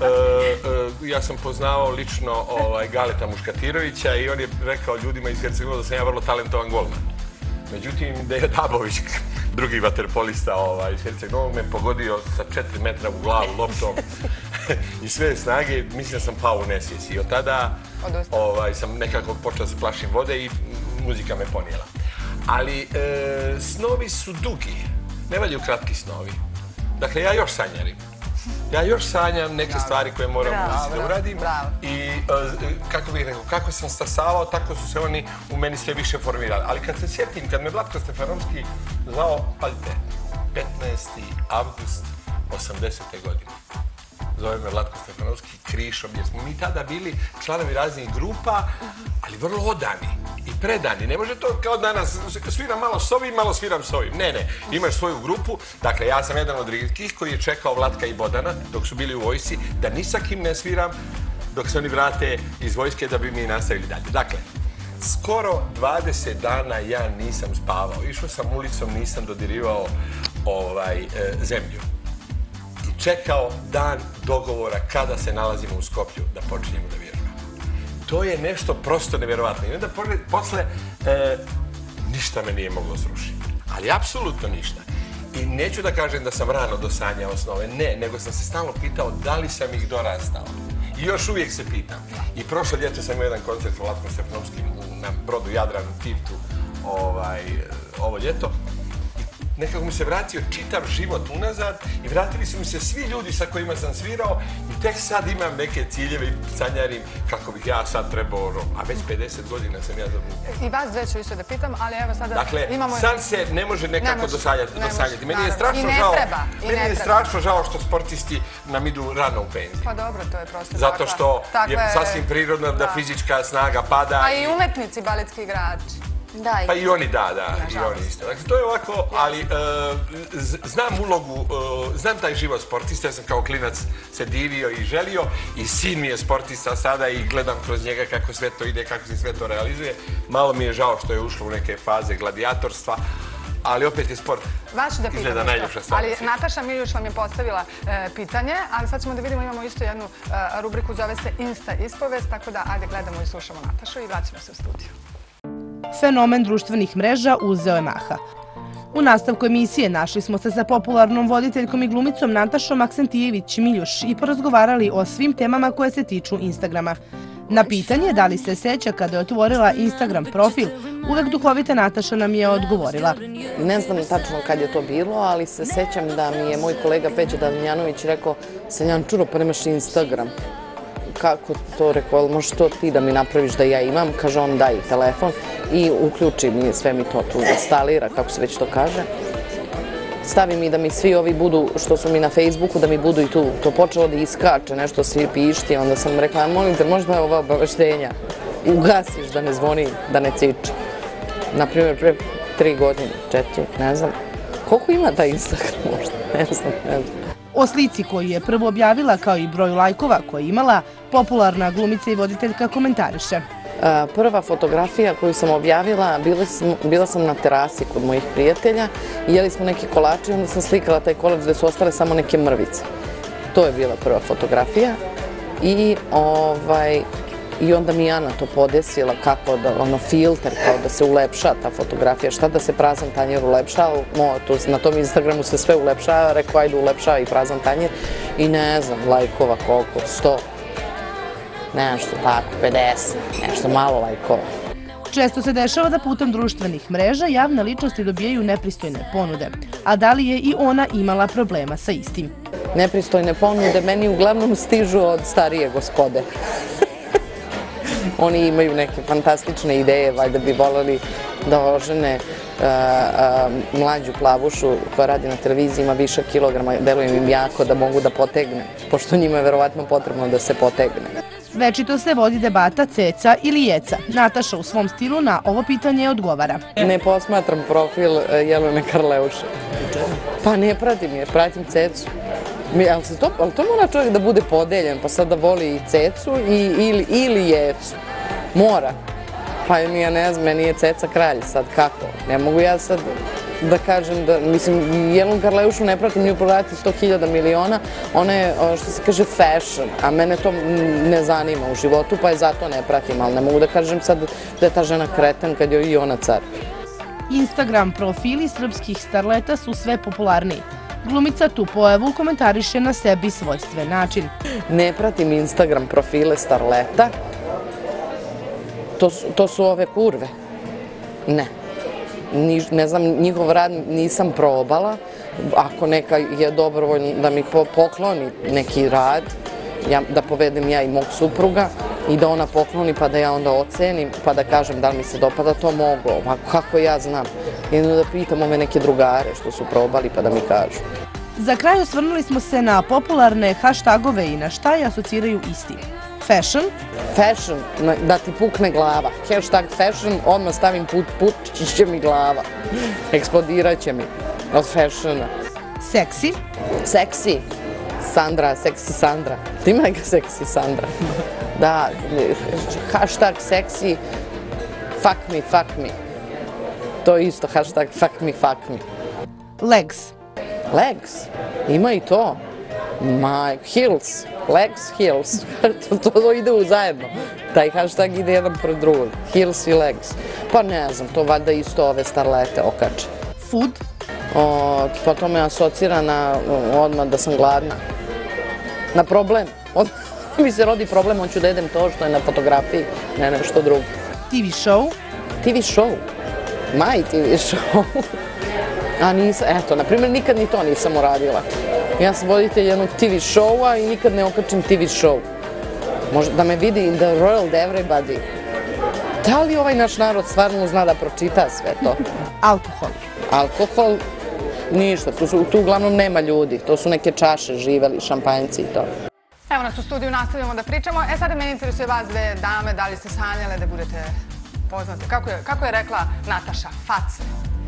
Ja sam poznavao lično Galeta Muškatirovića i on je rekao ljudima iz Hercegovine da sam ja vrlo talentovan golman. Međutim, Deja Dabović, drugi vaterpolista iz Hercegovine, me pogodio sa 4 metra u glavu loptom i sve snage, mislim da sam pao u nesvijest. I od tada sam nekako počeo da se plašim vode i muzika me ponijela. Ali snovi su dugi, ne valjaju kratki snovi. Dakle, ja još sanjarim. Ja još sanjam neke stvari koje moram da uradim i kako bih rekao, kako sam stasavao, tako su se oni u meni sve više formirali. Ali kad se sjetim, kad me Vlatko Stefanovski zvao, pazite, 15. avgust 80. godine. Zove me Vlatko Stefanovski Krišom, jer smo mi tada bili članovi raznih grupa, ali vrlo odani i predani. Ne može to kao danas, sviram malo s ovim, malo sviram s ovim. Ne, imaš svoju grupu. Dakle, ja sam jedan od rijetkih koji je čekao Vlatka i Bodana dok su bili u vojsci, da ni sa kim ne sviram dok se oni vrate iz vojske da bi mi nastavili dalje. Dakle, skoro 20 dana ja nisam spavao. Išao sam ulicom, nisam dodirivao zemlju. Čekao dan dogovora kada se nalazimo u Skoplju da počinjemo da vježbamo. To je nešto prosto nevjerovatno. I onda posle ništa me nije moglo srušiti. Ali apsolutno ništa. I neću da kažem da sam rano dosanjao snove. Ne, nego sam se stalno pitao da li sam ih dorastao. I još uvijek se pitam. I prošlo ljeto sam imao jedan koncert u Vlatkom Stefanovskim na brodu Jadran u Tivtu ovo ljeto. Nekako mi se vratio čitav život unazad i vratili su mi se svi ljudi sa kojima sam svirao i tek sad imam neke ciljeve i sanjarim kako bih ja sad trebao, a već 50 godina sam ja zabudio. I vas dve ću isto da pitam, ali evo sada imamo... Dakle, san se ne može nekako dosanjati. Meni je strašno žao što sportisti nam idu rano u penziju. Pa dobro, to je prosto zato što je sasvim prirodno da fizička snaga pada. A i umetnici, baletski igrači. Pa i oni, da, i oni isto. Dakle, to je ovako, ali znam ulogu, znam taj život sportista, ja sam kao klinac se divio i želio i sin mi je sportista sada i gledam kroz njega kako sve to ide, kako se sve to realizuje. Malo mi je žao što je ušlo u neke faze gladijatorstva, ali opet je sport izgleda najljepša stvar. Ali Nataša Miljuš vam je postavila pitanje, ali sad ćemo da vidimo, imamo isto jednu rubriku, zove se Insta ispovest, tako da ajde gledamo i slušamo Natašu i vraćamo se u studiju. Fenomen društvenih mreža uzeo je maha. U nastavku emisije našli smo se sa popularnom voditeljkom i glumicom Natašom Aksentijević-Miljuš i porazgovarali o svim temama koje se tiču Instagrama. Na pitanje da li se seća kada je otvorila Instagram profil, uvek duhovita Nataša nam je odgovorila. Ne znam tačno kad je to bilo, ali se sećam da mi je moj kolega Peđa Damjanović rekao: Seljan Čuro, pa nemaš Instagram. Kako to rekao, možeš to ti da mi napraviš da ja imam? Kaže on, daj telefon i uključi mi, sve mi to tu instalira, kako se već to kaže. Stavi mi da mi svi ovi budu, što su mi na Facebooku, da mi budu i tu. To počelo da iskače, nešto svi pišti, onda sam rekla, molim te, možda je ova obaveštenja ugasiš da ne zvoni, da ne ciči. Naprimjer, pre 3 godine, 4, ne znam. Koliko ima taj Instagram možda? Ne znam. O slici koju je prvo objavila, kao i broju lajkova koje je imala, popularna glumica i voditeljka komentariše. Prva fotografija koju sam objavila, bila sam na terasi kod mojih prijatelja i jeli smo neke kolače i onda sam slikala taj kolač gde su ostale samo neke mrvice. To je bila prva fotografija i onda mi Ana to podesila kako da, filter, kao da se ulepša ta fotografija, šta da se prazan tanjer ulepša, na tom Instagramu se sve ulepša, rekao ajde ulepša i prazan tanjer i ne znam, lajkova koliko, 100. Nešto tako, 50, nešto malo lajkova. Često se dešava da putem društvenih mreža javne ličnosti dobijaju nepristojne ponude. A da li je i ona imala problema sa istim? Nepristojne ponude meni uglavnom stižu od starije gospode. Oni imaju neke fantastične ideje, valjda bi voleli da ožene mlađu plavušu koja radi na televiziji, ima više kilograma, delujem im jako da mogu da potegne, pošto njima je verovatno potrebno da se potegne. Večito se vodi debata ceca ili jeca. Nataša u svom stilu na ovo pitanje odgovara. Ne posmatram profil Jelene Karleuše. Pa ne pratim je, pratim cecu. Ali to mora čovjek da bude podeljen, pa sad da voli i cecu ili jecu. Mora. Pa ja ne znam, meni je ceca kralj, sad kako? Ne mogu ja sad da kažem da, mislim, Jelenu Karleušu ne pratim nju prodati 100.000 miliona, ona je, što se kaže, fashion, a mene to ne zanima u životu, pa je zato ne pratim, ali ne mogu da kažem sad da je ta žena kreten kad joj i ona car. Instagram profili srpskih starleta su sve popularniji. Glumica tu pojavu komentariše na sebi svojstven način. Ne pratim Instagram profile starleta, to su ove kurve. Ne znam, njihov rad nisam probala. Ako neka je dobrovoljno da mi pokloni neki rad, da povedem ja i mog supruga i da ona pokloni pa da ja onda ocenim pa da kažem da li mi se dopada, to mogu. Ovako kako ja znam. Jedno da pitam ove neke drugare što su probali pa da mi kažu. Za kraj osvrnuli smo se na popularne hashtagove i na šta je asociraju isti. Fashion. Fashion, da ti pukne glava. Hashtag fashion, odmah stavim pučić će mi glava. Eksplodirat će mi od fashiona. Seksi. Seksi. Sandra, seksi Sandra. Ti ima neka seksi Sandra. Da, hashtag seksi, fuck me. To je isto, hashtag fuck me. Legs. Legs, ima i to. Heels, legs, heels. To ide zajedno. Taj hashtag ide jedan pred drugog. Heels i legs. Pa ne znam, to valjda isto ove starlete okače. Food. Pa to me asocira na odmah da sam gladna. Na problem. Mi se rodi problem, hoću da jedem to što je na fotografiji, ne nešto drugo. TV show. TV show. My TV show. A nisam, eto, na primjer, nikad ni to nisam uradila. Ja sam voditelj jednog TV show-a i nikad ne okačim TV show. Možda da me vidi in the world everybody. Da li ovaj naš narod stvarno zna da pročita sve to? Alkohol. Alkohol, ništa, tu uglavnom nema ljudi. To su neke čaše, živeli, šampanjci i to. Evo nas u studiju, nastavljamo da pričamo. Sada mene interesuje vas dve dame, da li ste sanjale da budete prepoznate? Kako je rekla Nataša? Face.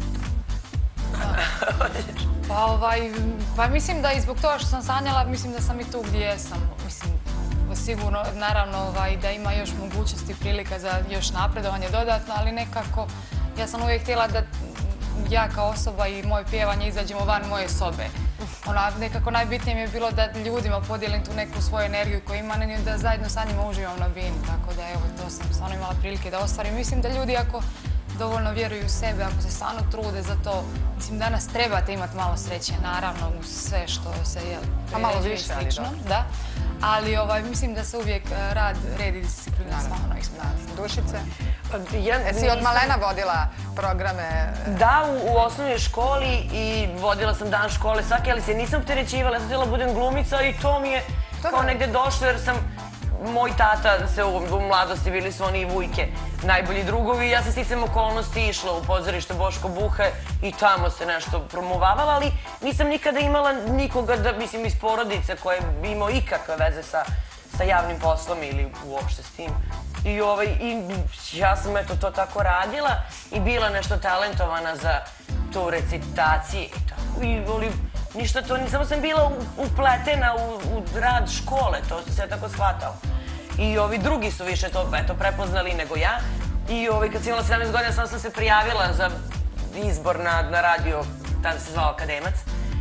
Pa mislim da i zbog toga što sam sanjala, mislim da sam i tu gdje jesam. Mislim, sigurno, naravno da ima još mogućnosti i prilika za još napredovanje dodatno, ali nekako ja sam uvijek htjela da ja kao osoba i moje pjevanje izađemo van moje sobe. Nekako najbitnije mi je bilo da ljudima podijelim tu neku svoju energiju koju imam i da zajedno sa njima uživam na bini. Tako da evo, to sam stvarno imala prilike da ostvarim. Mislim da ljudi ako dovoljno vjeruju u sebe, ako se stvarno trude za to, mislim danas trebate imati malo sreće, naravno uz sve što se priređuje i slično. Ali mislim da se uvijek red i disciplina stvarno ispunjati. Dušice? Jesi od malena vodila programe? Da, u osnovnoj školi i vodila sam dan škole svake, ali se nisam opterećivala, ja sam htjela budem glumica i to mi je kao negdje došlo jer sam moj tata se u mladosti, bili su oni i Vujke, najbolji drugovi. Ja sam sticam okolnosti išla u pozorište Boško Buhe i tamo se nešto promovavala, ali nisam nikada imala nikoga, mislim, iz porodice koje bi imao ikakve veze sa javnim poslom ili uopšte s tim. I ja sam to tako radila i bila nešto talentovana za to recitacije i tako. Ništa to, samo sam bila upletena u rad škole, to se ja tako shvatala. I ovi drugi su više to prepoznali nego ja. I kad sam imala 17 godina, sam se prijavila za izbor na radio, tada se zvao Akademac.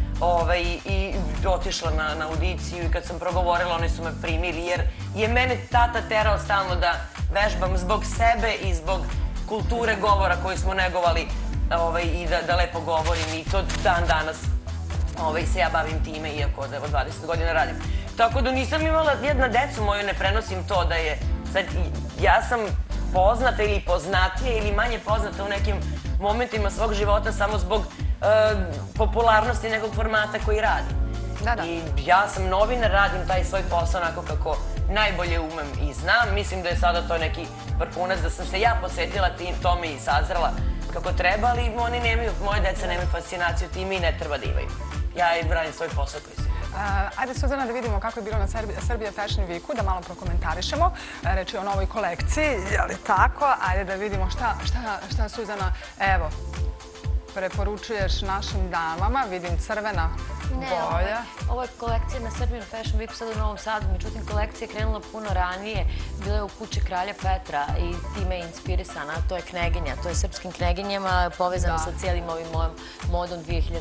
I otišla na audiciju i kad sam progovorila, oni su me primili jer je mene tata terao stalno da vežbam zbog sebe i zbog kulture govora koju smo negovali i da lepo govorim i to dan danas se ja bavim time, iako od 20 godina radim. Tako da nisam imala, jedna decu moju ne prenosim to da je, sad ja sam poznata ili poznatija ili manje poznata u nekim momentima svog života samo zbog popularnosti nekog formata koji radim. I ja sam novinar, radim taj svoj posao onako kako najbolje umem i znam. Mislim da je sada to neki vrhunac, da sam se ja posvetila tome i sazrela kako treba, ali oni nemaju, moje deca nemaju fascinaciju time i ne treba da imaju. Ja radim svoj posao koji se. Ajde, Suzana, da vidimo kako je bilo na Serbia Fashion Weeku, da malo prokomentarišemo. Reč je o novoj kolekciji, je li tako? Ajde da vidimo šta Suzana, evo, preporučuješ našim damama. Vidim crvena boja. Ovo je kolekcija na Serbian Fashion Weeku sad u Novom Sadu, međutim kolekcija je krenula puno ranije, bila je u kući Kralja Petra i time je inspirisana, to je Kneginja, to je srpskim Kneginjama povezano sa cijelim ovim mojom modom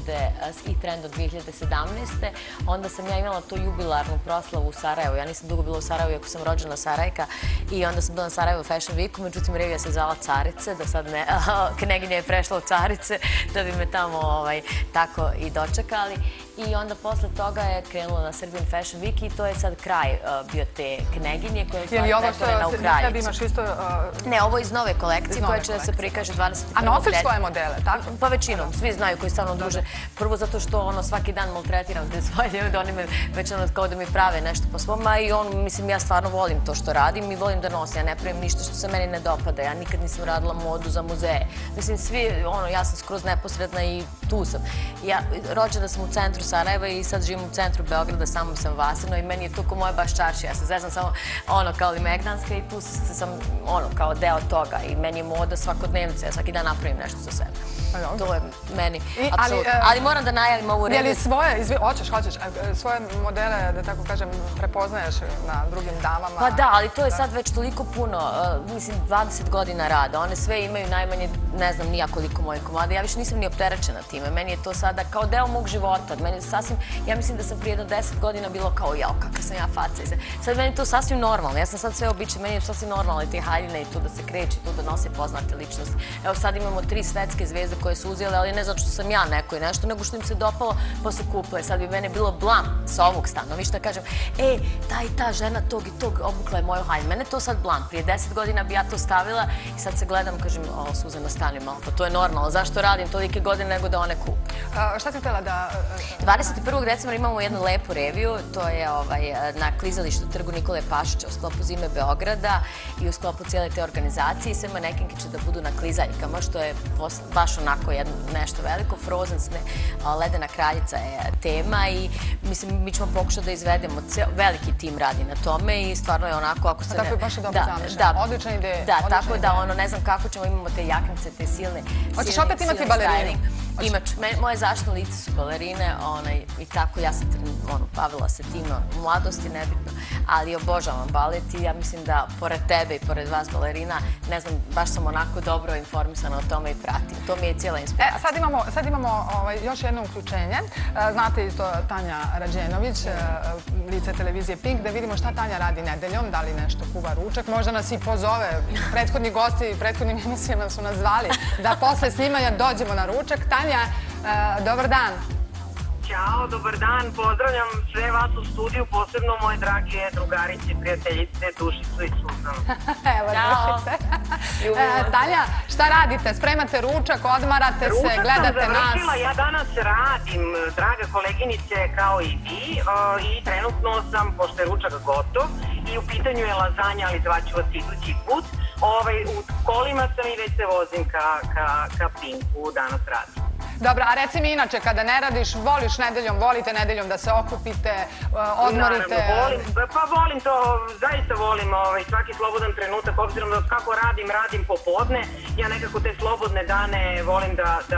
i trendom 2017. Onda sam ja imala tu jubilarnu proslavu u Sarajevu, ja nisam dugo bila u Sarajevu iako sam rođena Sarajka i onda sam bila na Sarajevo Fashion Weeku, međutim revija se zvala Carice, da sad ne, Kneginja je prešla u Carice, da bi me tamo tako i dočekali. I onda posle toga je krenula na Serbian Fashion Week i to je sad kraj bio te Kneginje koja je stvari pretvorena u kraljicu. Sebi imaš isto... Ne, ovo je iz nove kolekcije koja će da se prikaže 21. A nosiš svoje modele, tako? Pa većinom, svi znaju koji stvarno duže. Prvo zato što svaki dan maltretiram te svoje ljude, oni me već kao da mi prave nešto po svom, a i mislim, ja stvarno volim to što radim i volim da nosim. Ja ne pravim ništa što se meni ne dopada. Ja nikad nisam radila modu za muzeje. Mislim, svi, ja sam skroz neposredna i tu sam. Rođena sam u centru Sarajeva i sad živim u centru Beograda, samo sam Vaseno i meni je to ko moja baš čaršija. Ja se zezam samo kao Limegdanska i tu sam kao deo toga i meni je moda svakodnevnica. Ja svaki dan napravim nešto za sebe. To je meni, apsolutno. Ali moram da najavim ovu reviju. Je li svoje, hoćeš, svoje modele, da tako kažem, prepoznaješ na drugim damama? Pa da, ali to je sad već toliko puno, mislim, 20 godina rada. One sve imaju najmanje, ne znam nija koliko mojih komada. Ja više nisam ni opterećena time. Meni je to sada kao deo mog života. Meni je sasvim, ja mislim da sam prije jedno 10 godina bilo kao jao, kakva sam ja faca. Sad meni je to sasvim normalno. Ja sam sad sve običaj, meni je sasvim normalno i te haljine i tu da se kreće, tu da nose poznate ličnosti. Evo sad imamo 3 svetske zvezde koje su uzeli, ali ne zato što sam ja neko i nešto, nego što im se dopalo pa su kupile. Sad bi mene bilo blam sa ovog stanovišta, kažem, ta i ta žena tog i tog obukla je moju haljinu. Mene to sad blam. Prije 10 godina bi ja to stavila i sad se gledam, kažem, Suzana, stani malo, pa to je normalno. Zašto radim tolike godine nego da one kupe? Šta si htjela da... 21. decembra imamo jednu lepu reviju, to je na klizalištu Trgu Nikole Pašića u sklopu Zime Beograda i u sklopu cijele te organizacije i sve manekinke će da budu na klizaljkama, što je baš onako nešto veliko. Frozen, Ledena kraljica je tema i mislim, mi ćemo pokušati da izvedemo, veliki tim radi na tome i stvarno je onako, ako se... Tako je baš dobro zamišljeno, odlična ideja. Da, tako da, ne znam kako ćemo, imamo te jaknice, te silne... Hoćeš opet imati balerinu? Moje zaštitno lice su balerine i tako, ja sam bavila se tim u mladosti, nebitno, ali obožavam balet i ja mislim da pored tebe i pored vas balerina, ne znam, baš sam onako dobro informisana o tome i pratim. To mi je cijela inspiracija. Sad imamo još jedno uključenje. Znate isto Tanja Rađenović, lice televizije Pink, da vidimo šta Tanja radi nedeljom, da li nešto kuva ručak. Možda nas i pozove. Prethodni gosti i prethodnim emisijama su nas zvali da posle snimanja dođemo na ručak. Tanja, dobar dan. Ćao, dobar dan, pozdravljam sve vas u studiju, posebno moje drage drugarice, prijateljice, Dušicu i Suzanu. Evo, Dušice. Tanja, šta radite? Spremate ručak, odmarate se, gledate nas? Ručak sam završila, ja danas radim, draga koleginice, kao i vi, i trenutno sam, pošto je ručak gotov, i u pitanju je lazanja, ali zvaću vas idući put. U kolima sam i već se vozim ka Pinku, danas radim. Dobro, a reci mi inače, kada ne radiš, voliš nedeljom, volite nedeljom da se okupite, odmorite? Naravno, volim to, zaista volim svaki slobodan trenutak, obzirom da kako radim popodne, ja nekako te slobodne dane volim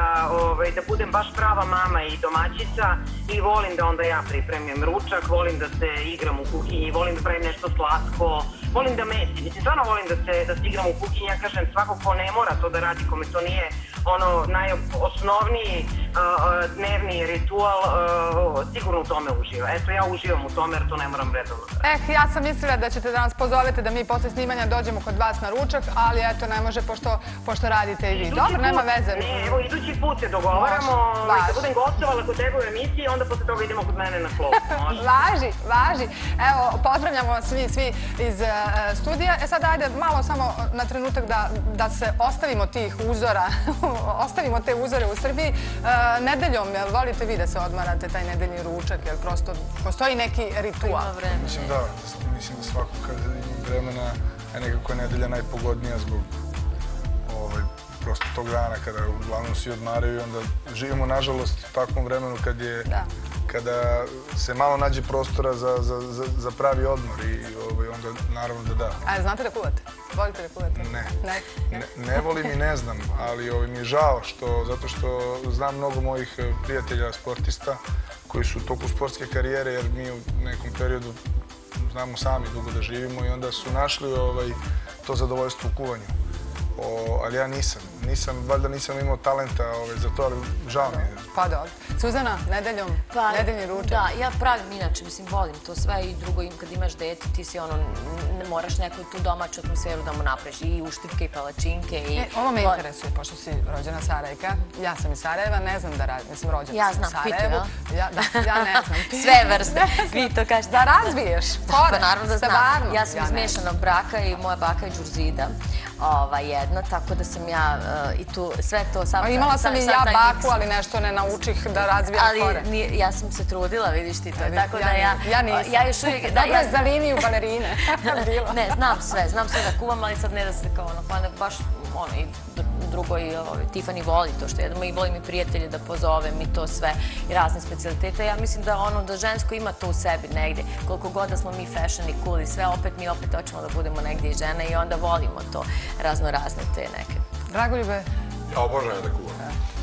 da budem baš prava mama i domaćica i volim da onda ja pripremim ručak, volim da se igram u kuhinji, volim da pravim nešto slatko, volim da mesim. Mislim, stvarno volim da se igram u kuhinji, ja kažem, svako ko ne mora to da radi, kome to nije najosnovniji dnevni ritual, sigurno u tome uživa. Eto, ja uživam u tome jer to ne moram redovno. Ja sam mislila da ćete da nas pozovete da mi posle snimanja dođemo kod vas na ručak, ali eto, ne može pošto radite i vi. Dobro, nema veze. Ne, evo, idući put se dogovaramo, da budem gostovala kod tebe u emisiji, onda posle toga idemo kod mene na klopu. Važi. Evo, pozdravljamo svi iz studija. Sad ajde malo samo na trenutak da se ostavimo tih uzora, ostavimo te uzore u Srbiji. Nedeljom, jel volite vi da se odmarate taj nedeljni ručak, jel prosto postoji neki ritual? Mislim da svako kad ima vremena je nekako je nedelja najpogodnija zbog prosto tog dana kada uglavnom svi odmaraju i onda živimo nažalost u takvom vremenu kada se malo nađe prostora za pravi odmor i onda naravno da. A znate da kuvate? Volite da kuvate? Ne volim i ne znam, ali mi je žao zato što znam mnogo mojih prijatelja sportista koji su u toku sportske karijere, jer mi u nekom periodu znamo sami dugo da živimo i onda su našli to zadovoljstvo u kuvanju. Ali ja valjda nisam imao talenta za to, ali žao mi je. Pa dobro. Suzana, nedeljom, nedeljni ručak? Da, ja pravim inače, mislim, volim to sve i drugo, kad imaš dete, ti si ne moraš neku tu domaću atmosferu da mu napraviš i uštipke i palačinke i... Ovo me interesuje, pošto si rođena Sarajka, ja sam iz Sarajeva, ne znam da radim, mislim rođena sam u Sarajevu. Ja ne znam. Sve vrste, vi to kažete. Da razviješ korak, naravno da znam. Ja sam iz mešanog braka i moja baka je Đurzida. Jedna, tako da sam ja i tu sve to sam... Imala sam i ja baku, ali nešto ne naučih da razvijam kore. Ali ja sam se trudila, vidiš ti to, tako da ja nisam. Dobro je za liniju balerine. Ne, znam sve da kuvam, ali sad ne da se kao pa baš i drugo i Tiffany voli to što jedemo i volim i prijatelje da pozovem i to sve i razne specialitete. Ja mislim da žensko ima to u sebi negde. Koliko god da smo mi fashion i cool i sve, mi opet hoćemo da budemo negde i žene i onda volimo to razne te neke. Dragoljube? Ja obožavam da kuvam.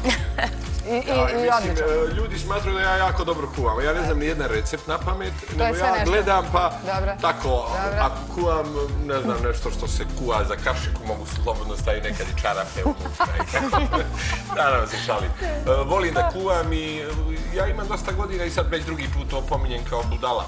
I odlično. Ljudi smatruju da ja jako dobro kuvam. Ja ne znam ni jedan recept na pamet, nego ja gledam pa tako, ako kuvam, ne znam, nešto što se kuva za kašiku, mogu slobodno staviti nekad i čarape unutra. Naravno se šalim. Volim da kuvam i ja imam dosta godina i sad već drugi put to opominjem kao budala.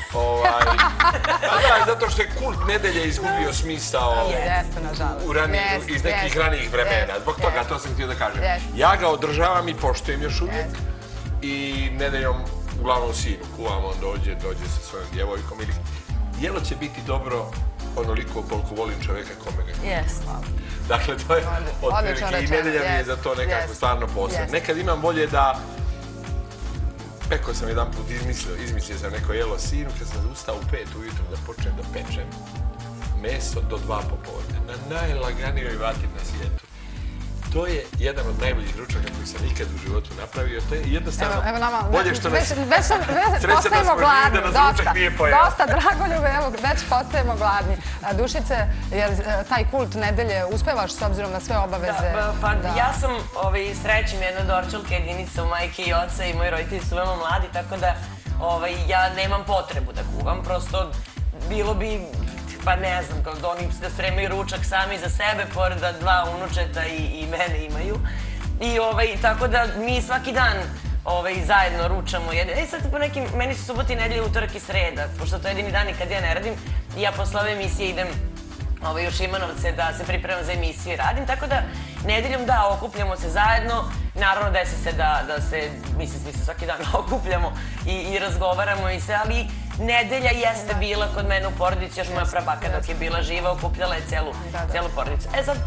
Zato što je kult nedelje izgubio smisao iz nekih ranijih vremena. Zbog toga, to sam htio da kažem. Ja ga održavam i poštujem još uvijek i nedeljom uglavnom sinu kuvam, on dođe sa svojom djevojkom ili jelo će biti dobro onoliko koliko volim čovjeka kome ga kuvam. Dakle, to je otprilike i nedelja mi je za to nekako stvarno posebno. Nekad imam volje da pekao sam jedan put, izmislio sam neko jelo sinu kad sam ustao u 5 ujutru da počnem da pečem meso do 2 popodne na najlaganijoj vatri na svijetu. To je jedan od najboljih ručaka koji sam ikad u životu napravio. To je jednostavno bolje što nas... Već postajemo gladni, dosta Dragoljube, evo već postajemo gladni. Dušice, jer taj kult nedelje uspevaš s obzirom na sve obaveze? Pa ja sam srećem jedna dorčulka jedinica u majke i oca i moji roditelji su veoma mladi, tako da ja nemam potrebu da kuvam, prosto bilo bi, pa ne znam, kao da oni da spremaju ručak sami za sebe, pored da dva unučeta i mene imaju. I tako da mi svaki dan zajedno ručamo. Sad po nekim, meni su subota i nedelje, utorak i sreda, pošto to je jedini dani kad ja ne radim i ja posle ove emisije idem u Šimanovce da se pripremam za emisiju i radim, tako da nedeljom da, okupljamo se zajedno, naravno desi se da se, mislim, svi se svaki dan okupljamo i razgovaramo i sve, ali nedelja jeste bila kod mene u porodici, još moja prabaka dok je bila živa, okupljala je celu porodicu. E sad,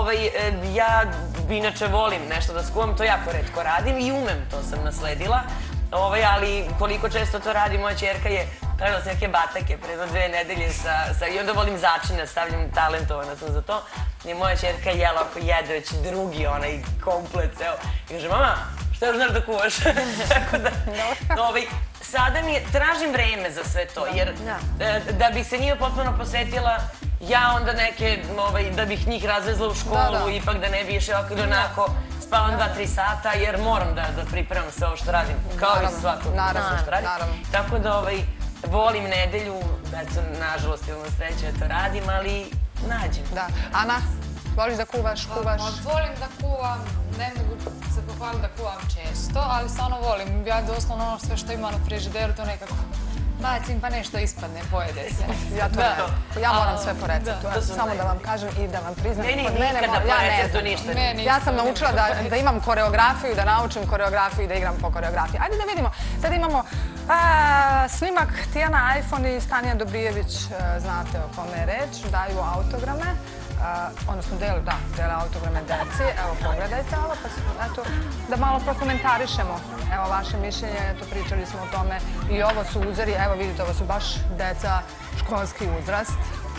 ja inače volim nešto da skuvam, to jako retko radim i umem, to sam nasledila, ali koliko često to radi, moja ćerka je pravila sam neke batake prema 2 nedelje i onda volim začine, stavljam, talentovana sam za to. I moja ćerka je jela ako jede već drugi onaj komplet, ceo. I kaže, mama, šta još znaš da kuvaš? Tako da, sada tražim vreme za sve to, jer da bih se njima potpuno posvetila, ja onda neke, da bih njih razvezla u školu, ipak da ne bi išao ako ili onako, spavam 2-3 sata, jer moram da pripremam sve ovo što radim, kao i svako što radim. Tako da, volim nedelju, eto, nažalost imam sreću da to radim, ali nađem. Da. Ana, voliš da kuvaš? Volim da kuvam, ne mogu se pohvaliti da kuvam često, ali stvarno volim. Ja doslovno ono sve što ima na frižideru, to nekako bacim pa nešto ispadne, pojede se. Ja to ne znam. Ja moram sve po receptu. Samo da vam kažem i da vam priznam. Meni nikada po receptu ništa. Ja sam naučila da imam koreografiju, da naučim koreografiju i da igram po koreografiji. Ajde da vidimo. Sad imamo snimak Tijana iPhone i Stanija Dobrijević, znate o kome je reč, daju autograme. Odnosno dele autograme deci. Evo, pogledajte ovo, pa eto, da malo prokomentarišemo. Evo, vaše mišljenje, eto, pričali smo o tome. I ovo su uzori, evo vidite, ovo su baš deca, školski uzrast.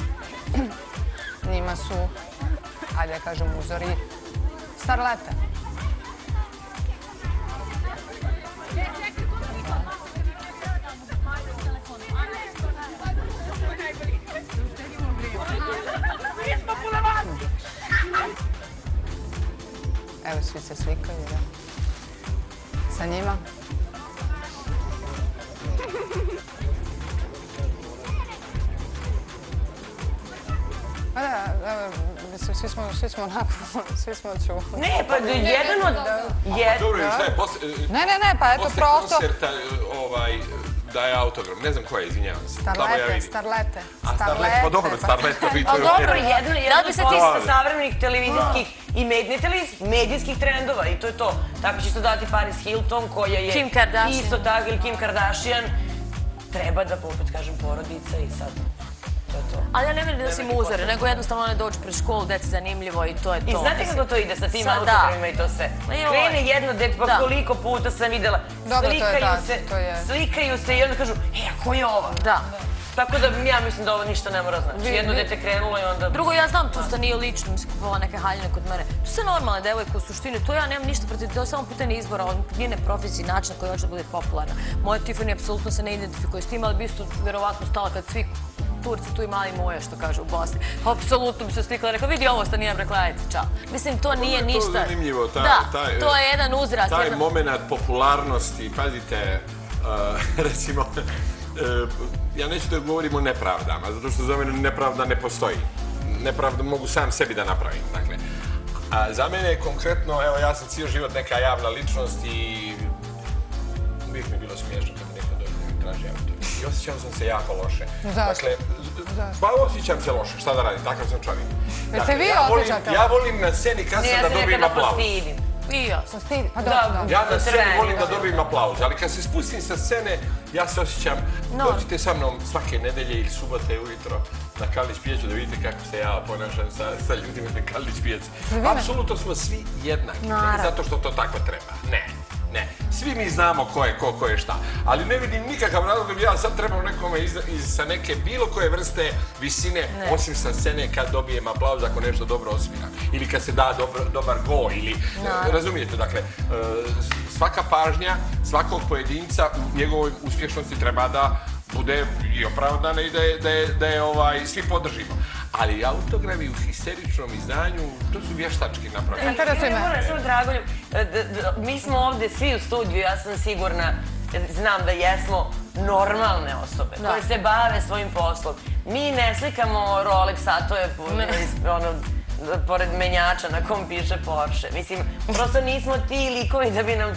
Njima su, ajde da kažem, uzori starlete. Evo, svi se slikaju, da. Sa njima. Pa da, evo, mislim, svi smo onako, svi smo čuli. Ne, pa jedan od... Dobro, šta je, Ne, pa eto, prosto... Posle koncerta daje autogram, ne znam ko je, izvinjavam se. Starlete. A Starlete, pa dobro, Starlete, vi to je okej. Dobro, jedno bi se tiče savremenih televizijskih i medijskih trendova i to je to. Tako će isto dati Paris Hilton, koja je isto tako, ili Kim Kardashian. Treba da, opet kažem, porodica i sad... Ali ja ne vidim da si uzor, nego jednostavno ne dođu pred školu, deci zanimljivo i to je to. I znate kako to ide sa tim autogramima i to sve? Krene jedno dete, pa koliko puta sam videla, slikaju se i onda kažu, a ko je ova? Da. Tako da ja mislim da ovo ništa ne mora znači. Jedno dete krenulo i onda... Drugo, ja znam, tu što nije lično, mislim, kupovala neke haljine kod mene. Tu se normalna devojka u suštini, to ja nemam ništa protiv, to je samo pitanje izbora, njene profesije, načina koji hoće da bude popularna. Moja Tiffany apsolutno se ne identifikuje s tim, ali bi isto verovatno stala kad svi Turci tu i mali moje, što kažu u Bosni. Apsolutno bi se slikala, rekao, vidi ovo Stanija, rekla, ajde, čao. Mislim, to nije ništa... To je zanimljivo, to je jedan uzrast. Taj moment popularnosti, pazite, recimo, ja neću da govorim o nepravdama, zato što za mene nepravda ne postoji. Nepravdu mogu sam sebi da napravim, dakle. A za mene je konkretno, evo, ja sam cijel život neka javna ličnost i uvijek mi je bilo smiješno kada neko dođe da mi traži auto. I osjećao sam se jako loše. Zašto? Pa osjećam se loše, šta da radim, takav sam čovjek. Jel se vi osjećate? Ja volim na sceni kad sam da dobijem aplauz. I ja. Ja na sceni volim da dobijem aplauz, ali kad se spustim sa scene, ja se osjećam, dođite sa mnom svake nedelje ili subote ujutro na Kalnić pijacu da vidite kako se ja ponašam sa ljudima na Kalnić pijaci. Apsolutno smo svi jednaki, ne zato što to tako treba, ne. Ne, svi mi znamo ko je ko je šta, ali ne vidim nikakav razlog da bi ja sad trebao nekome sa neke bilo koje vrste visine, osim sa scene kad dobijem aplauz ako nešto dobro osvira, ili kad se da dobar go, ili, razumijete, dakle, svaka pažnja svakog pojedinca u njegovoj uspješnosti treba da bude i opravdana i da je svi podržimo. Ali autografi u histeričnom izdanju, to su vještački napravljeni. Interesuje me. Ja sam Dragolju, mi smo ovdje svi u studiju, ja sam sigurna, znam da jesmo normalne osobe koje se bave svojim poslom. Mi ne slikamo Rolex satove pored menjača na kom piše Porsche. Mislim, prosto nismo ti likovi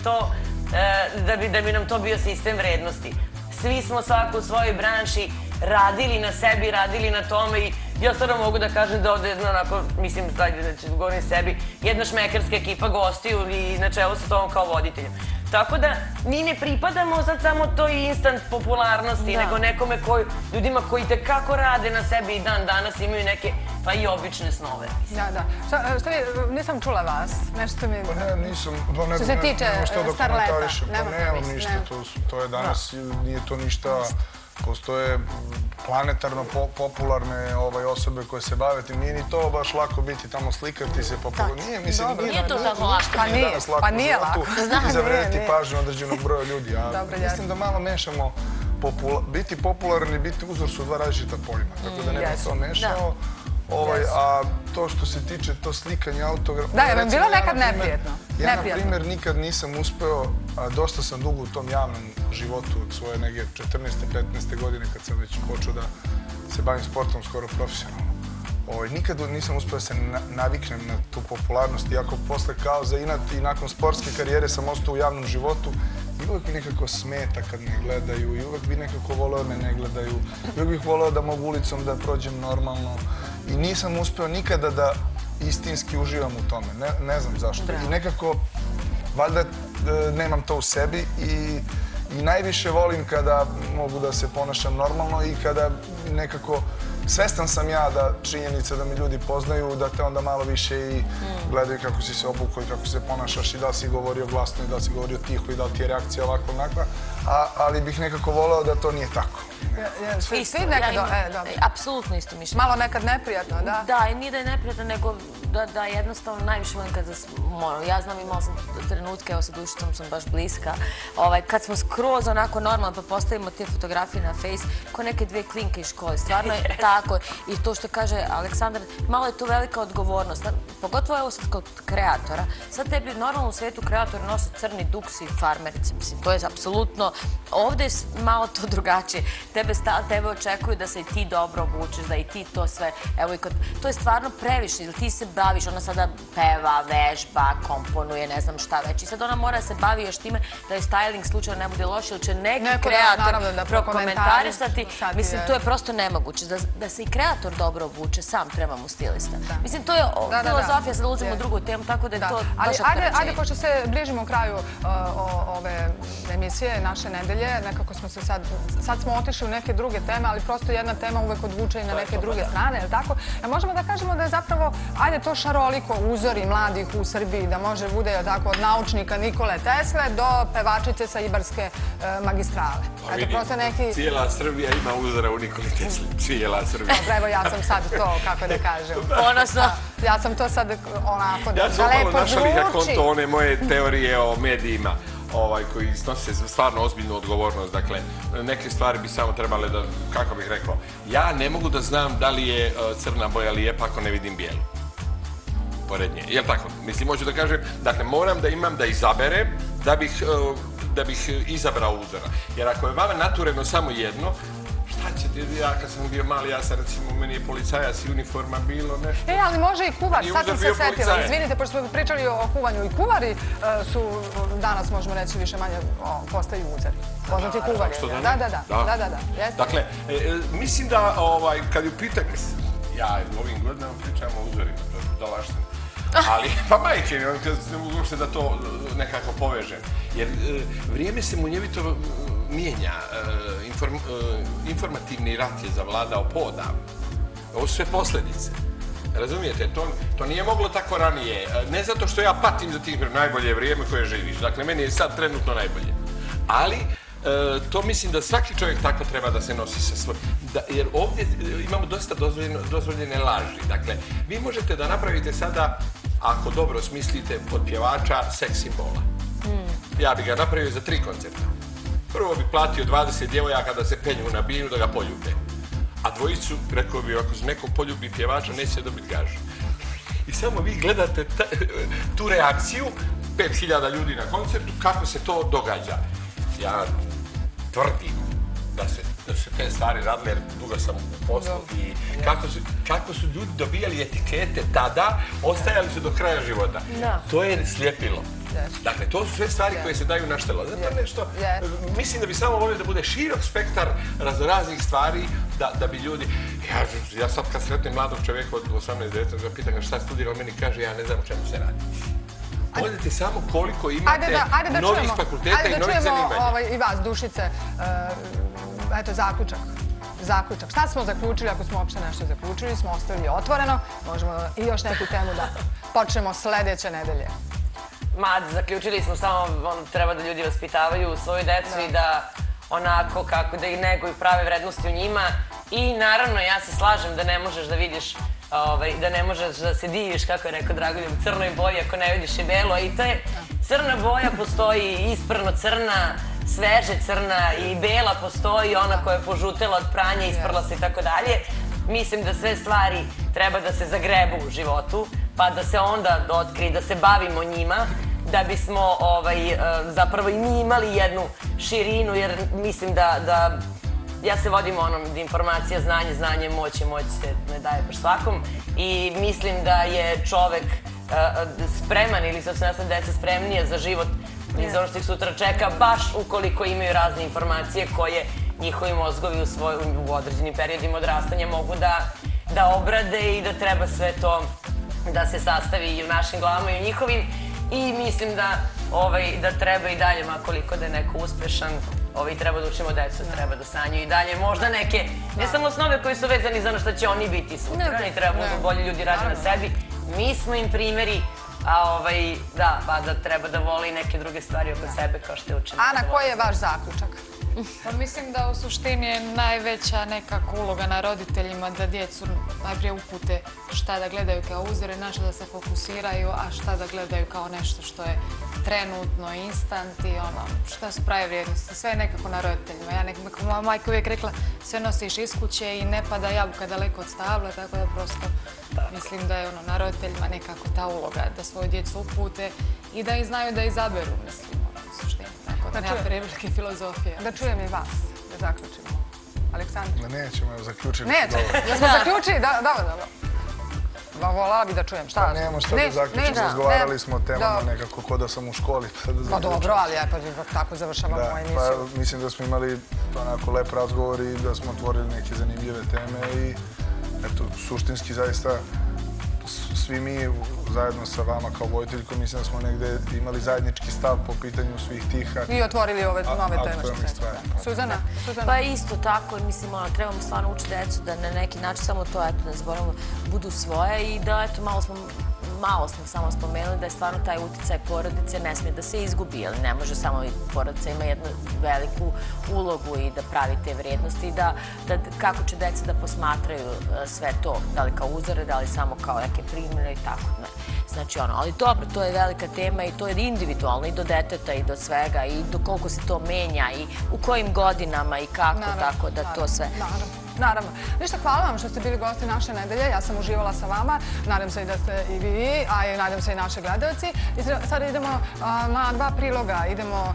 da bi nam to bio sistem vrednosti. Svi smo svako u svojoj branši radili na sebi, radili na tome i ja sada mogu da kažem da ovde, onako, mislim, da ću govorim sebi, jedna šmekerska ekipa gostiju i na čelu sa tom kao voditeljem. Tako da mi ne pripadamo sad samo toj instant popularnosti, nego nekome ljudima koji tekako rade na sebi i dan danas imaju neke, pa i obične snove. Da. Šta vi, nisam čula vas, nešto mi... Pa ne, nisam, što se tiče Starleta. Pa nemam ništa, to je danas, nije to ništa, postoje planetarno popularne osobe koje se bave tim, nije ni to baš lako biti tamo slikati se popularno. Nije to tako lako. Pa nije lako. I zavrediti pažnju određenog broja ljudi. Mislim da malo mešamo biti popularan i biti uzor su dva različita pojma, tako da ne bih to mešao. A to što se tiče to slikanje autografa... Da, je vam bilo nekad neprijetno? Ja, na primjer, nikad nisam uspeo, a dosta sam dugo u tom javnom životu od svoje neke 14. 15. godine kad sam već počeo da se bavim sportom skoro profesionalno. Nikad nisam uspeo da se naviknem na tu popularnost, iako posle kao za inat i nakon sportske karijere sam ostao u javnom životu i uvek mi nekako smeta kad me gledaju i uvek bi nekako voleo da me ne gledaju. Uvek bih voleo da mogu ulicom da prođem normalno i nisam uspeo nikada da istinski uživam u tome. Ne znam zašto. I nekako, valjda nemam to u sebi i najviše volim kada mogu da se ponašam normalno i kada nekako svestan sam ja da činjenica da me ljudi poznaju, da te onda malo više i gledaju kako si se obukao i kako se ponašaš i da li si govorio glasno i da li si govorio tiho i da li ti je reakcija ovakva onakva, ali bih nekako voleo da to nije tako. Svi nekad... Apsolutno isto mišljenje. Malo nekad neprijatno, da? Da, i nije da je neprijatno, nego da jednostavno najviše volim kada ja znam, imala sam trenutke, evo sa Dušicom sam baš bliska, kad smo skroz onako normalno pa postavimo te fotografije na Face, ko neke dve klinke iz škole, stvarno je tako. I to što kaže Aleksandar, malo je to velika odgovornost, pogotovo evo sad kod kreatora. Sad tebi normalno u svetu kreatori nose crni duksi i farmerice, mislim, to je apsolutno, ovde je malo to drugačije. Tebe očekuju da se i ti dobro obučeš, da i ti to sve, evo i to je stvarno previše, ili ti se baviš, ona sada peva, vežba, komponuje, ne znam šta već. I sad ona mora se bavi još time da je styling slučajno ne bude loš ili će neki kreator prokomentarisati. Mislim, to je prosto nemoguće. Da se i kreator dobro obuče, sam treba mu stilista. Mislim, to je filozofija, sad ulazimo u drugu temu, tako da je to baš opterećenje. Ajde, pošto se bližimo kraju ove emisije, naše nedelje, nekako smo se sad smo otišli u neke druge teme, ali prosto jedna tema uvek odvuče i na neke druge strane, je li tako? Možemo da kažemo da je zapravo, ajde, to šaroliko uzori mladih u Srbiji, da može bude od naučnika Nikole Tesle do pevačice sa Ibarske magistrale. Pa vidi, cijela Srbija ima uzora u Nikoli Tesli. Cijela Srbija. Dobro, evo ja sam sad to, kako da kažem. Ponosno. Ja sam to sad onako da lepo zvuči. Ja sam malo našao na konto one moje teorije o medijima koji snose stvarno ozbiljnu odgovornost. Dakle, neke stvari bi samo trebale da, kako bih rekao, ja ne mogu da znam da li je crna boja lijepa ako ne vidim bijelu pored nje. Jel' tako? Mislim, hoću da kažem, dakle, moram da imam da izaberem da bih izabrao uzora. Jer ako je vama natureno samo jedno, šta ćete, ja kad sam bio mali, ja sam recimo, meni je policajac i uniforma bilo nešto. Ali može i kuvar, sad sam se setila, izvinite, pošto smo pričali o kuvanju, i kuvari su, danas možemo reći više manje, postaju uzori. Poznati kuvari. Da. Dakle, mislim da, kad je u pitanju, ja ovim godinama pričam o uzorima, dolašteno. Ali, pa majke, ne mogu uopšte da to nekako povežem. Jer vrijeme se munjevito mijenja. Informativni rat je zavladao poodavno. Ovo su sve posljedice. Razumijete, to nije moglo tako ranije. Ne zato što ja patim za tih najbolje vrijeme koje živiš. Dakle, meni je sad trenutno najbolje. Ali, to mislim da svaki čovjek tako treba da se nosi sa svojim. Jer ovdje imamo dosta dozvoljene laži. Dakle, vi možete da napravite sada, ako dobro smislite, od pjevača seks simbola. Ja bih ga napravio za 3 koncerta. Prvo bih platio 20 djevojaka da se penju na binu da ga poljube. A dvojicu, rekao bih, ako neko poljubi pjevača, neće dobiti gažu. I samo vi gledate tu reakciju, 5000 ljudi na koncertu, kako se to događa. Ja tvrdim da su te stvari radile, jer dugo sam u poslu i kako su ljudi dobijali etikete tada, ostajali su do kraja života. To je slijepilo. Dakle, to su sve stvari koje se daju na štelo. Zato nešto, mislim da bi samo volio da bude širok spektar raznih stvari, da bi ljudi... Ja sad kad sretnem mladog čovjeka od 18-19, pitam ga šta studira, on meni kaže, ja ne znam o čemu se radi. Pogledajte samo koliko imate novih fakulteta i novih zanimanja. Ajde da čujemo i vas, Dušice, eto, zaključak. Šta smo zaključili, ako smo uopšte nešto zaključili, smo ostavili otvoreno, možemo i još neku temu da počnemo sljedeće nedelje. Zaključili smo samo, treba da ljudi vaspitavaju svoju decu i da onako kako da ih neguju prave vrednosti u njima. I naravno, ja se slažem da ne možeš da vidiš, da ne možeš da se diviš, kako je rekao Dragoljub, u crnoj boji ako ne vidiš i belo. I to je, crna boja postoji isprno crna, sveže crna i bela postoji, ona koja je požutela od pranja, isprla se i tako dalje. Mislim da sve stvari treba da se zagrebu u životu, pa da se onda otkrije, da se bavimo njima, da bismo zapravo i mi imali jednu širinu, jer mislim da ja se vodim onom da informacija, znanje, moć se ne daje baš svakom i mislim da je čovek spreman ili su nas deca spremnije za život i za ono što ih sutra čeka, baš ukoliko imaju razne informacije koje njihovi mozgovi u određenim periodima odrastanja mogu da obrade i da treba sve to da se sastavi i u našim glavama i u njihovim. I mislim da treba i dalje, makoliko da je neko uspešan, treba da učimo decu, treba da sanjaju i dalje. Možda neke, ne samo snove koji su vezani za ono što će oni biti sutra, i treba da bolji ljudi radi na sebi. Mi smo im primjeri, da treba da vole i neke druge stvari oko sebe kao što je učeno. Ana, koji je vaš zaključak? Mislim da u suštini je najveća nekako uloga na roditeljima da djecu najprije upute šta da gledaju kao uzore, na što da se fokusiraju, a šta da gledaju kao nešto što je trenutno, instant i šta su prave vrijednosti. Sve je nekako na roditeljima. Moja majka uvijek rekla sve nosiš iz kuće i ne pada jabuka daleko od stabla, tako da prosto mislim da je na roditeljima nekako ta uloga da svoju djecu upute i da ih znaju da izaberu, mislim, u suštini. Da nema prevelike filozofije. Da čujem i vas, da zaključimo. Aleksandar? Nećemo, zaključili. Neće? Da smo zaključili? Dobro. Volala bi da čujem. Šta? Nemamo šta da zaključimo. Razgovarali smo o temama nekako ko da sam u školi. Pa dobro, ali tako završavamo moju emisiju. Mislim da smo imali onako lep razgovor i da smo otvorili neke zanimljive teme i eto, suštinski zaista svi mi zajedno sa vama kao voditeljkom, mislim da smo negde imali zajednički stav po pitanju svih tih i otvorili ove nove teme. Suzana? Pa isto tako, mislim, trebamo stvarno učiti decu da na neki način samo to, eto, da zborimo, budu svoje i da, eto, malo smo samo spomenuli da je stvarno taj uticaj porodice ne smije da se izgubi, ali ne može samo porodica ima jednu veliku ulogu i da pravi te vrijednosti i da kako će deca da posmatraju sve to, da li kao uzore, da li samo kao neke primjere i tako. Znači ali dobro, to je velika tema i to je individualno i do deteta i do svega i do koliko se to menja i u kojim godinama i kako, tako da to sve... Naravno. Ništa, hvala vam što ste bili gosti naše nedelje. Ja sam uživala sa vama. Nadam se i da ste i vi, a i nadam se i naši gledalci. Sada idemo na 2 priloga. Idemo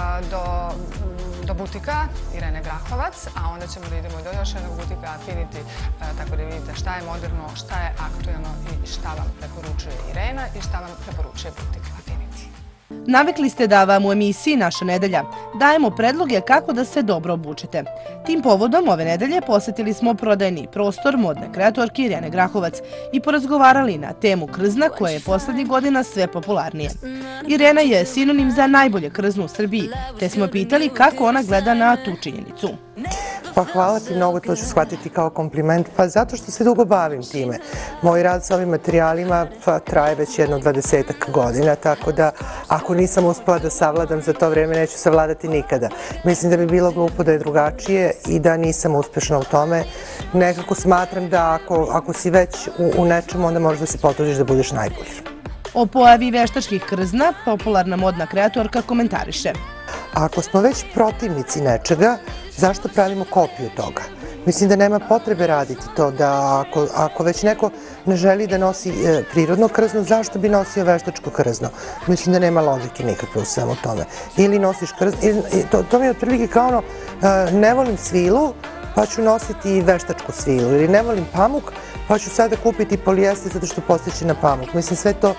do butika Irene Grahovac, a onda ćemo da idemo do još jednog butika Affinity, tako da vidite šta je moderno, šta je aktuelno i šta vam preporučuje Irena i šta vam preporučuje butik Affinity. Navikli ste da vam u emisiji Naša nedelja dajemo predloge kako da se dobro obučete. Tim povodom ove nedelje posjetili smo prodajni prostor modne kreatorke Irene Grahovac i porazgovarali na temu krzna koja je poslednjih godina sve popularnije. Irena je sinonim za najbolje krzno u Srbiji, te smo pitali kako ona gleda na tu činjenicu. Pa hvala ti mnogo, to ću shvatiti kao kompliment, pa zato što se dugo bavim time. Moj rad sa ovim materijalima traje već jedno 20 godina, tako da ako nisam uspela da savladam za to vreme, neću savladati nikada. Mislim da bi bilo glupo da je drugačije i da nisam uspešna u tome. Nekako smatram da ako si već u nečemu, onda možeš da se potrudiš da budeš najbolji. O pojavi veštačkih krzna, popularna modna kreatorka komentariše. Ako smo već protivnici nečega, zašto pravimo kopiju toga? Mislim da nema potrebe raditi to, da ako već neko ne želi da nosi prirodno krzno, zašto bi nosio veštačko krzno? Mislim da nema logike nikakve u svemu tome. Ili nosiš krzno, to mi je otprilike kao ono, ne volim svilu, pa ću nositi veštačku svilu, ili ne volim pamuk, pa ću sada kupiti polijester zato što postiče na pamuk. Mislim, sve to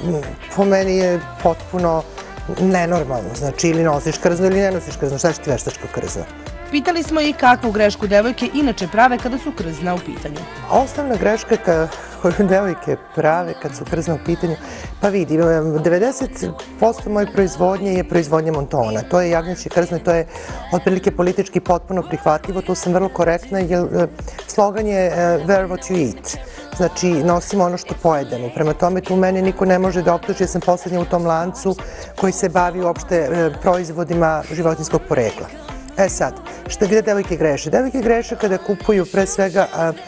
po meni je potpuno nenormalno. Znači, ili nosiš krzno ili ne nosiš krzno. Šta će ti veštačko krzno? Pitali smo i kakvu grešku devojke inače prave kada su krzna u pitanju. Osnovna greška koju devojke prave kad su krzna u pitanju, pa vidi, 90% moje proizvodnje je proizvodnja montona. To je jagnjeće krzno i to je otprilike politički potpuno prihvatljivo. Tu sam vrlo korektna jer slogan je wear what you eat. Znači, nosimo ono što pojedemo. Prema tome, tu mene niko ne može da optuži, jer sam poslednja u tom lancu koji se bavi uopšte proizvodima životinjskog porekla. E sad, gde devojke greše? Devojke greše kada kupuju pre svega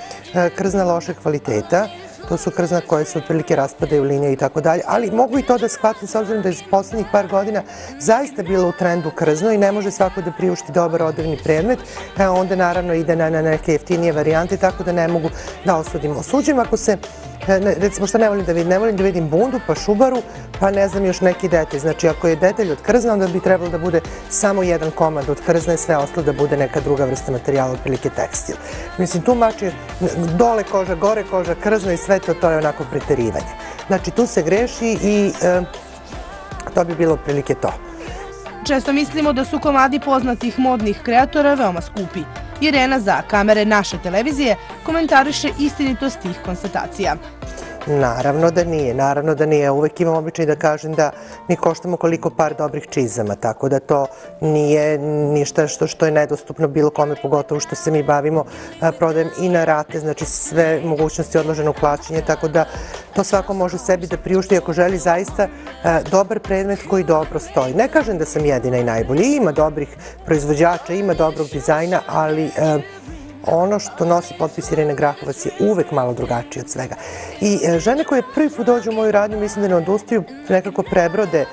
krzna lošeg kvaliteta. To su krzna koje se otprilike raspadaju linije i tako dalje, ali mogu i to da shvatim s obzirom da je poslednjih par godina zaista bilo u trendu krzno i ne može svako da priušti dobar odevni predmet, onda naravno ide na neke jeftinije varijante, tako da ne mogu da osudim. Osuđujem ako se, recimo šta ne volim da vidim? Ne volim da vidim bundu, pa šubaru, pa ne znam još neki detalj. Znači ako je detalj od krzna, onda bi trebalo da bude samo jedan komad od krzna i sve ostalo da bude neka druga vrsta materijala, otprilike tekstil. Mislim, tu mači dole koža, gore koža, krzno i sve to je onako preterivanje. Znači, tu se greši i to bi bilo otprilike to. Često mislimo da su komadi poznatih modnih kreatora veoma skupi. Irena za kamere naše televizije komentariše istinitost tih konstatacija. Naravno da nije. Uvek imam običaj da kažem da mi koštamo koliko par dobrih čizama, tako da to nije ništa što je nedostupno bilo kome, pogotovo što se mi bavimo prodajem i na rate, znači sve mogućnosti odloženog plaćanja, tako da to svako može sebi da priušti ako želi zaista dobar predmet koji dobro stoji. Ne kažem da sam jedina i najbolji, ima dobrih proizvođača, ima dobrog dizajna, ali ono što nosi potpis Irene Grahovac je uvek malo drugačije od svega. I žene koje prvi put dođu u moju radnju, mislim da ne odustaju, nekako prebrode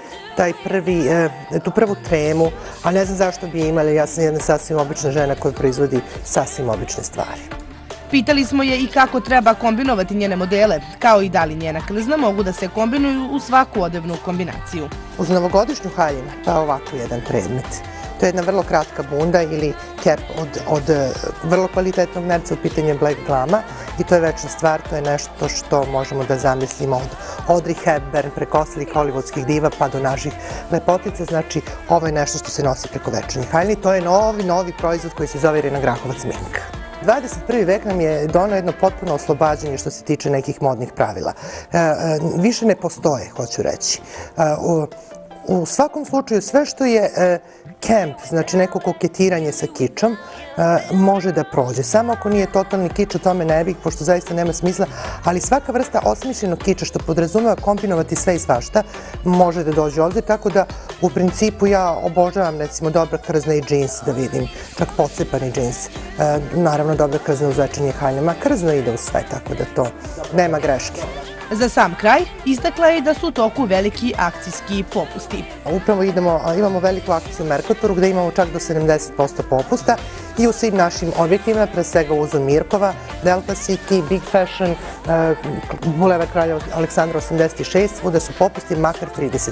tu prvu tremu, a ne znam zašto bi imali, ja sam jedna sasvim obična žena koja proizvodi sasvim obične stvari. Pitali smo je i kako treba kombinovati njene modele, kao i da li njena krzna mogu da se kombinuju u svaku odevnu kombinaciju. Uz novogodišnju haljinu, pa ovako jedan predmet. To je jedna vrlo kratka bunda ili kep od vrlo kvalitetnog nerca, u pitanju je Black Glama i to je večna stvar, to je nešto što možemo da zamislimo od Audrey Hepburn, preko ostalih hollywoodskih diva pa do naših lepotica, znači ovo je nešto što se nosi preko večernjih haljini, to je novi proizvod koji se zove Irena Grahovac Mink. 21. vek nam je donao jedno potpuno oslobađanje što se tiče nekih modnih pravila. Više ne postoje, hoću reći. U svakom slučaju, sve što je camp, znači neko koketiranje sa kičom, može da prođe. Samo ako nije totalni kič, o tome ne bih, pošto zaista nema smisla, ali svaka vrsta osmišljenog kiča, što podrazumeva kombinovati sve i svašta, može da dođe ovdje, tako da u principu ja obožavam, recimo, dobra krzna i džins, da vidim, čak pocepani džins. Naravno, dobra krzna uz večernje haljine, krzno ide u sve, tako da to nema greške. Za sam kraj, istakla je da su u toku veliki akcijski popusti. Upravo imamo veliku akciju u Mercatoru gde imamo čak do 70% popusta i u svim našim objektima, pre svega u Uzu Mirkova, Delta City, Big Fashion, Bulevar Kralja Aleksandra 86, svuda su popusti makar 30%.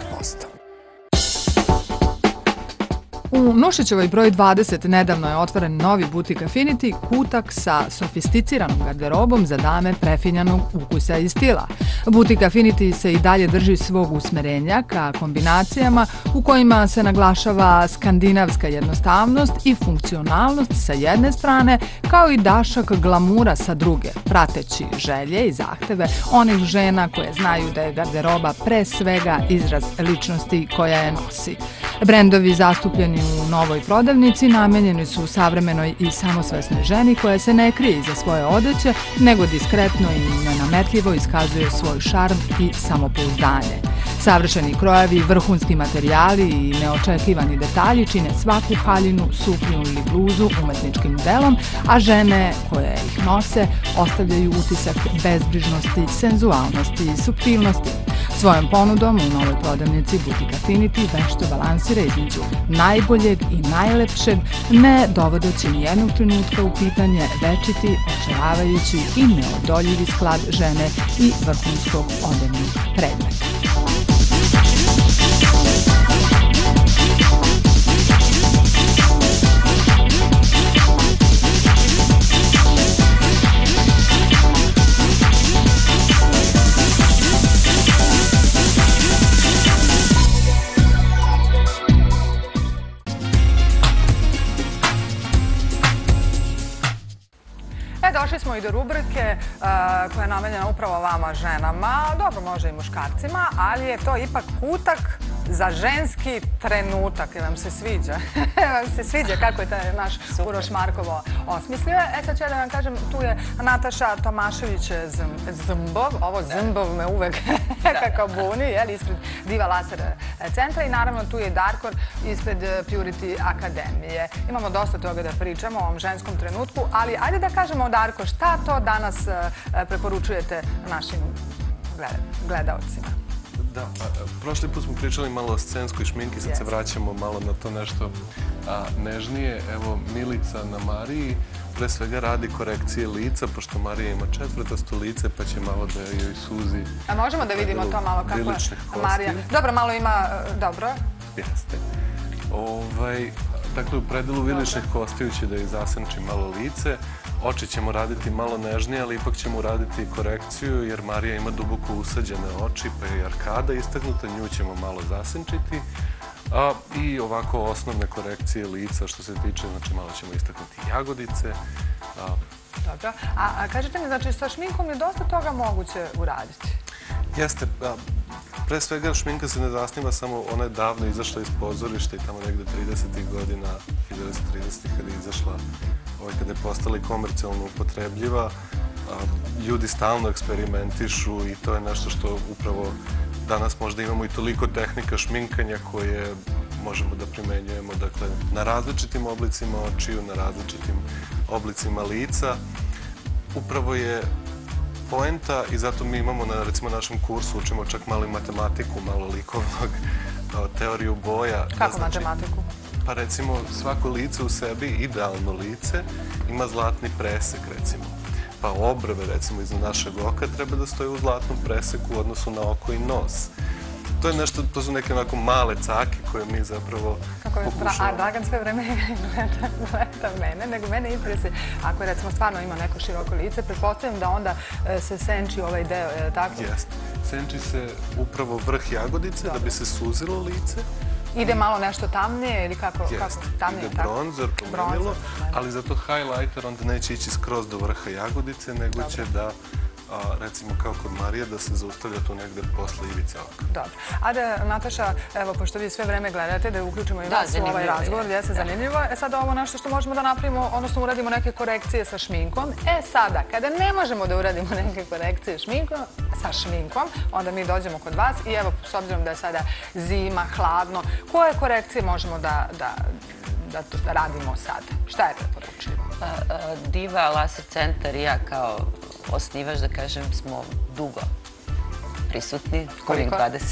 U Nušićevoj broj 20 nedavno je otvoren novi butik Affinity, kutak sa sofisticiranom garderobom za dame prefinjanog ukusa i stila. Butik Affinity se i dalje drži svog usmerenja ka kombinacijama u kojima se naglašava skandinavska jednostavnost i funkcionalnost sa jedne strane, kao i dašak glamura sa druge, prateći želje i zahteve onih žena koje znaju da je garderoba pre svega izraz ličnosti koja je nosi. Brendovi zastupljeni u novoj prodavnici namenjeni su savremenoj i samosvesnoj ženi koja se ne krije iza svoje odeće, nego diskretno i nenametljivo iskazuje svoj šarm i samopouzdanje. Savršeni krojevi, vrhunski materijali i neočekivani detalji čine svaku haljinu, suknju ili bluzu umetničkim delom, a žene koje ih nose ostavljaju utisak bezbrižnosti, senzualnosti i suptilnosti. Svojom ponudom u novoj prodavnici Butik Affinity vešto balansira između najboljeg i najlepšeg, ne dovodeći nijednog trenutka u pitanje večiti, očaravajući i neodoljivi sklad žene i vrhunskog odevnih predmeta. Došli smo i do rubrike koja je namenjena upravo vama ženama, dobro može i muškarcima, ali je to ipak kutak za ženski trenutak. Vam se sviđa? Vam se sviđa kako je taj naš Uroš Markovo osmislio? Sad ću ja da vam kažem, tu je Nataša Tomašević-Zmbov. Ovo Zmbov me uvek kako buni, ispred Diva Laser centra i naravno tu je Darkor ispred Purity Akademije. Imamo dosta toga da pričamo o ovom ženskom trenutku, ali ajde da kažemo, Darko, šta to danas preporučujete našim gledalcima? Da, prošli put smo pričali malo o scenskoj šminki, sad se vraćamo malo na to nešto nežnije. Evo, Milica na Mariji pre svega radi korekcije lica, pošto Marija ima četvrtasto lice, pa će malo da joj suzi. A možemo da vidimo to malo kako je Marija? Dobro, malo ima, dobro. Jeste. Dakle, u predelu viličnih kostiju će da joj zasenči malo lice. Oči ćemo raditi malo nežnije, ali ipak ćemo uraditi korekciju, jer Marija ima duboko usađene oči, pa je arkada istaknuta, nju ćemo malo zasenčiti. I ovako osnovne korekcije lica, što se tiče, znači malo ćemo istaknuti jagodice. Dobro. A kažete mi, znači sa šminkom je dosta toga moguće uraditi? Jeste. Pre svega šminka se ne zasniva samo, ona je davno izašla iz pozorišta i tamo negde 30. godina, 1930. kada je izašla, kada je postala i komercijalno upotrebljiva, ljudi stalno eksperimentišu i to je nešto što upravo danas možda imamo i toliko tehnika šminkanja koje možemo da primenjujemo, dakle, na različitim oblicima očiju, na različitim oblicima lica. Upravo je poenta i zato mi imamo na, recimo, našem kursu, učimo čak malo i matematiku, malo likovnog, teoriju boja. Kako matematiku? Pa recimo, svako lice u sebi, idealno lice, ima zlatni presek, recimo. Pa obrve, recimo, iznad našeg oka treba da stoje u zlatnom preseku u odnosu na oko i nos. To je nešto, to su neke onako male cake koje mi zapravo pokušavamo. A Dragan sve vreme gleda mene, nego mene interesuje. Ako je, recimo, stvarno ima neko široko lice, pretpostavljam da onda se senči ovaj deo, je li tako? Jeste. Senči se upravo vrh jagodice da bi se suzilo lice. Ide malo nešto tamnije ili kako? Jeste. Ide bronzer, promenilo, ali zato highlighter onda neće ići skroz do vrha jagodice, nego će da, recimo kao kod Marije, da se zaustavlja tu negde posle ivice oka. Dobro. Ajde, Nataša, evo, pošto vi sve vreme gledate, da uključimo i vas u ovaj razgovor, jeste zanimljivo. Sada ovo nešto što možemo da napravimo, odnosno uradimo neke korekcije sa šminkom. Sada, kada ne možemo da uradimo neke korekcije sa šminkom, onda mi dođemo kod vas i evo, s obzirom da je sada zima, hladno, koje korekcije možemo da radimo sada? Šta je preporučivo? Diva Laser centar i ja kao osnivač, da kažem, smo dugo prisutni. Koliko?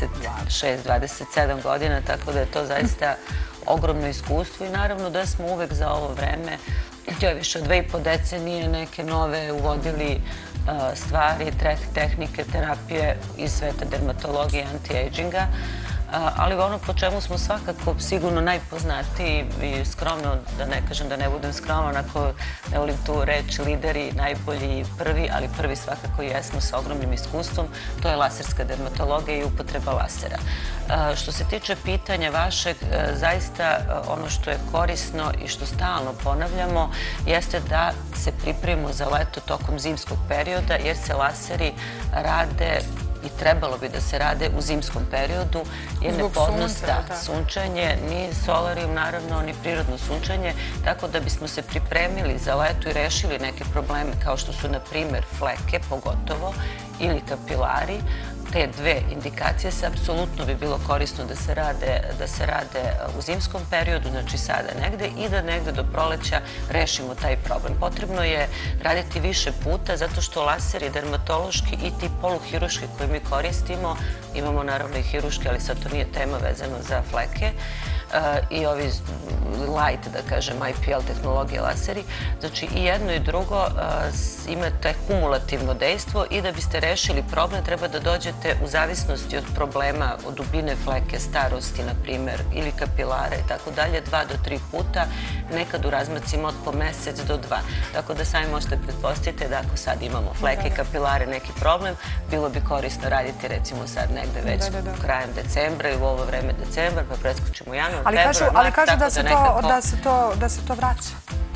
26-27 godina, tako da je to zaista ogromno iskustvo i naravno da smo uvek za ovo vreme, to je više od 2,5 decenije, neke nove uvodili stvari, tehnike, terapije iz sveta dermatologije i anti-aginga. Ali ono po čemu smo svakako sigurno najpoznatiji i skromno, da ne kažem da ne budem skromno, onako ne volim tu reč lideri, najbolji prvi, ali prvi svakako jesmo sa ogromnim iskustvom, to je laserska dermatologija i upotreba lasera. Što se tiče pitanja vašeg, zaista ono što je korisno i što stalno ponavljamo jeste da se pripremimo za leto tokom zimskog perioda, jer se laseri rade i trebalo bi da se rade u zimskom periodu, je neplodnost, sunčanje, ni solarijum, naravno, ni prirodno sunčanje, tako da bismo se pripremili za leto i rešili neke probleme kao što su, na primer, fleke, pogotovo, ili kapilari. Te dve indikacije se apsolutno bi bilo korisno da se rade u zimskom periodu, znači sada negde, i da negde do proleća rešimo taj problem. Potrebno je raditi više puta zato što laseri dermatološki i ti poluhiruški koje mi koristimo, imamo naravno i hiruški, ali sad to nije tema vezano za fleke, i ovi light, da kažem, IPL tehnologije laseri. Znači i jedno i drugo imate kumulativno dejstvo i da biste rešili problem treba da dođete u zavisnosti od problema, od dubine fleke, starosti, na primer, ili kapilara i tako dalje, 2 do 3 puta, nekad u razmacima od po mesec do 2. Tako da sami možete pretpostaviti da ako sad imamo fleke, kapilare, neki problem, bilo bi korisno raditi recimo sad negde već krajem decembra i u ovo vreme decembra, pa preskočimo januar. Ali kažu da se to vraća.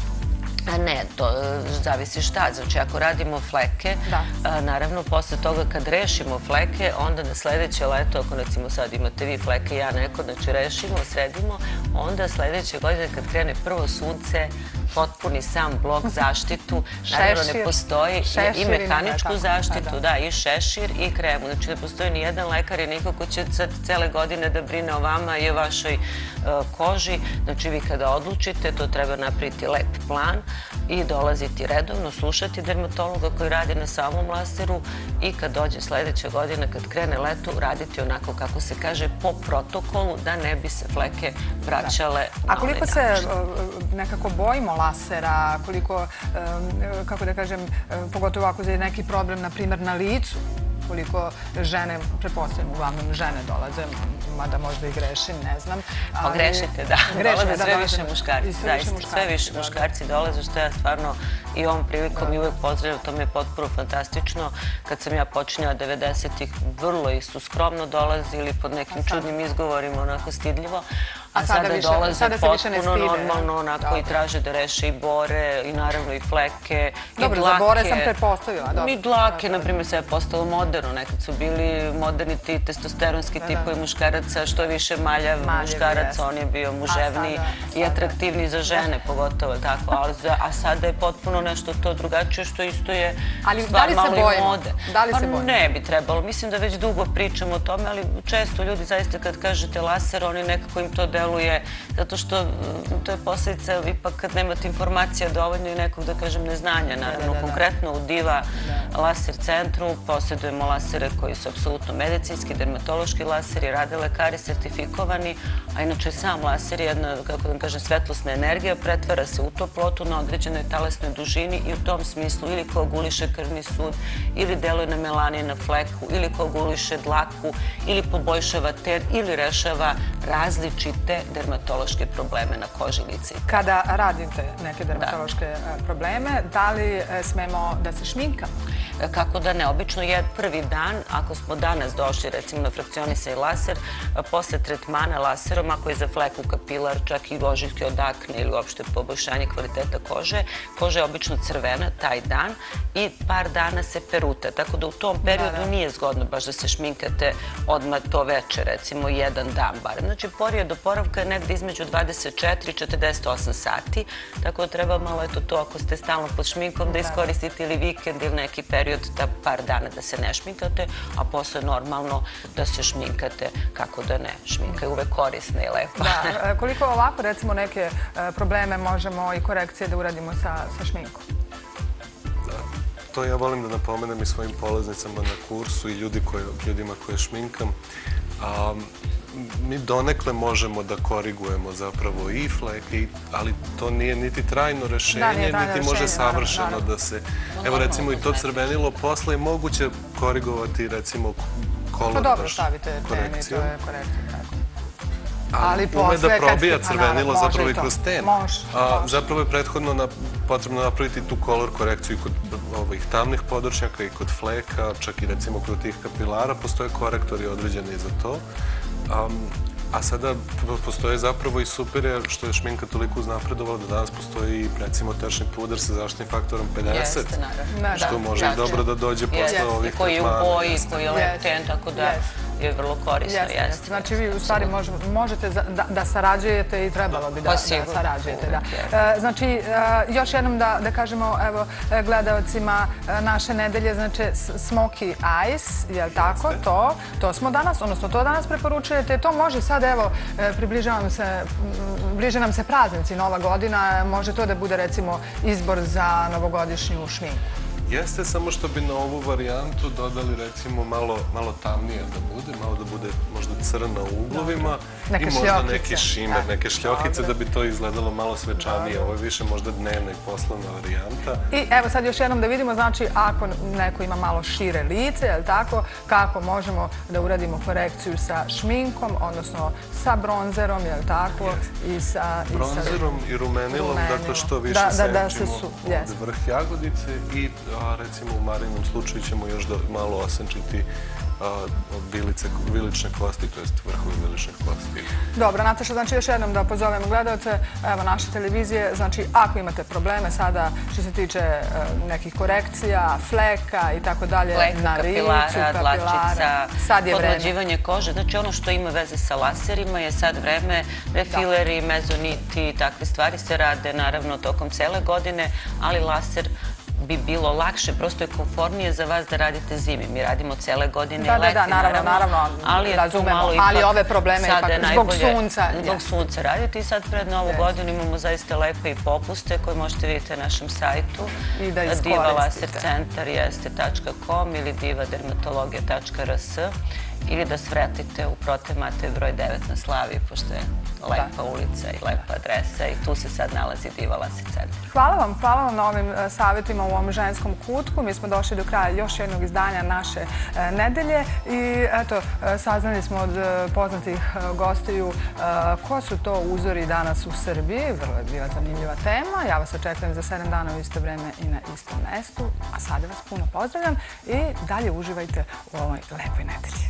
A ne, to zavisi šta. Znači, ako radimo fleke, naravno, posle toga kad rešimo fleke, onda na sledeće leto, ako recimo sad imate vi fleke, ja neko, znači rešimo, sredimo, onda sledeće godine kad krene prvo sunce, potpuni sam blok, zaštitu, naravno ne postoji i mehaničku zaštitu, da, i šešir i kremu. Znači ne postoji ni jedan lekar i niko ko će sad cele godine da brine o vama i o vašoj koži. Znači vi kada odlučite, to treba napraviti lep plan i dolaziti redovno, slušati dermatologa koji radi na samom laseru i kad dođe sledeća godina, kad krene leto, raditi onako kako se kaže po protokolu da ne bi se fleke vraćale na a koliko se nekako bojimo lasera, koliko, kako da kažem, pogotovo ako je neki problem, na primjer, na licu, koliko žene, pretpostavljam, uglavnom žene dolaze, mada možda i grešim, ne znam. Pa grešite, da. Dolaze sve više muškarci, zaista. Sve više muškarci dolaze, što ja stvarno i ovom prilikom i uvek pozdravljam, to mi je potpuno fantastično. Kad sam ja počinjala 90-ih, vrlo i su skromno dolazili pod nekim čudnim izgovorima, onako stidljivo. A sada dolaze potpuno normalno, onako i traže da reše i bore, i naravno i fleke, i dlake. Dobro, za bore sam pretpostavila. I dlake, na primjer, sve je postalo moderno. Nekad su bili moderni ti testosteronski tipovi muškaraca, što je više maljav muškarac, on je bio muževniji i atraktivniji za žene, pogotovo tako. A sada je potpuno nešto to drugačije, što isto je stvar malo i mode. Da li se bojimo? Ne bi trebalo. Mislim da već dugo pričamo o tome, ali često ljudi zaista kad kažete laser, oni nekako im to deluje, zato što to je posljedica ipak kad nemate informacija dovoljno i nekog, da kažem, neznanja. Naravno, konkretno u Diva laser centru posjedujemo lasere koji su apsolutno medicinski, dermatološki laseri, rade lekari sertifikovani, a inače sam laser je jedna, kako da kažem, svetlosna energija, pretvara se u toplotu na određenoj talasnoj dužini i u tom smislu ili koaguliše krvni sud, ili deluje na melanin, na fleku, ili koaguliše dlaku, ili poboljšava ten, ili rešava različite dermatološke probleme na koži lica. Kada radite neke dermatološke probleme, da li smemo da se šminkamo? Kako da ne, obično je prvi dan, ako smo danas došli recimo na frakcionisani laser, posle tretmana laserom, ako je za fleku, kapilar, čak i ožiljke od akne ili uopšte poboljšanje kvaliteta kože, koža je obično crvena taj dan i par dana se peruta, tako da u tom periodu nije zgodno baš da se šminkate odmah to veče, recimo jedan dan barem. Znači, period oporavka je negde između 24 i 48 sati, tako da treba malo to ako ste stalno pod šminkom da iskoristite ili vikend ili neki period da par dana da se ne šminkate, a posle normalno da se šminkate, kako da ne, šminka je uvek korisna i lepa. Da, koliko ovako recimo neke probleme možemo i korekcije da uradimo sa šminkom? To ja volim da napomenem i svojim polaznicama na kursu i ljudima koje šminkam. Mi donekle možemo da korigujemo zapravo i fleke, ali to nije niti trajno rešenje, niti može savršeno da se... Evo recimo i to crvenilo posle je moguće korigovati recimo kolor korekcijom. To dobro stavite temi, to je korekcija, tako. Ali ume da probija crvenilo zapravo i kroz ten. Zapravo je prethodno potrebno napraviti tu kolor korekciju i kod ovih tamnih područnjaka i kod fleka, čak i recimo kod tih kapilara, postoje korektori određeni za to. A sada postoje zapravo i super je što je šminka toliko uznapredovala da danas postoji recimo tečni puder sa zaštitnim faktorom 50, što može i dobro da dođe posle ovih tretmana. Koji je u boji, koji je lepten, tako da je vrlo korisno. Znači vi u stvari možete da sarađujete i trebalo bi da sarađujete. Znači još jednom da kažemo gledalcima naše nedelje, znači Smoky Eyes, je li tako? To smo danas, odnosno to danas preporučujete. To može sad, evo, bliže nam se praznici, Nova godina, može to da bude recimo izbor za novogodišnju šminku. Jeste, samo što bi na ovu varijantu dodali recimo malo tamnije malo da bude možda crna u uglovima i možda neki šimer, neke šljokice da bi to izgledalo malo svečanije. Ovo je više možda dnevna i poslovna varijanta. I evo sad još jednom da vidimo, znači ako neko ima malo šire lice, je li tako, kako možemo da uradimo korekciju sa šminkom, odnosno sa bronzerom, je li tako, i sa... Bronzerom i rumenilom, dakle što više senčimo ovde vrh jagodice i recimo u Marinom slučaju ćemo još malo osenčiti vilične kosti, to jest vrhovi viličnih kosti. Dobro, Nataša, znači još jednom da pozovemo gledalce, evo naše televizije, znači ako imate probleme sada što se tiče nekih korekcija, fleka i tako dalje, na licu, kapilara, sad je vreme. Podmlađivanje kože, znači ono što ima veze sa laserima je sad vreme, refileri, mezoniti i takve stvari se rade naravno tokom cele godine, ali laser bi bilo lakše, prosto je komfornije za vas da radite zimi. Mi radimo cele godine i leti, naravno, razumemo, ali ove probleme ipak zbog sunca. Zbog sunca radite i sad pred Novu godinu imamo zaista lepe i popuste koje možete vidjeti na našem sajtu. divalasercentar.com ili divadermatologija.rs ili da svratite u Prote Matej broj 9 na Slaviji, pošto je lepa ulica i lepa adresa i tu se sad nalazi Diva Laser centar. Hvala vam na ovim savjetima u ovom ženskom kutku. Mi smo došli do kraja još jednog izdanja naše nedelje i eto, saznali smo od poznatih gostiju ko su to uzori danas u Srbiji. Vrlo je bila zanimljiva tema. Ja vas očekujem za 7 dana u isto vreme i na istom mestu. A sada vas puno pozdravljam i dalje uživajte u ovoj lepoj nedelji.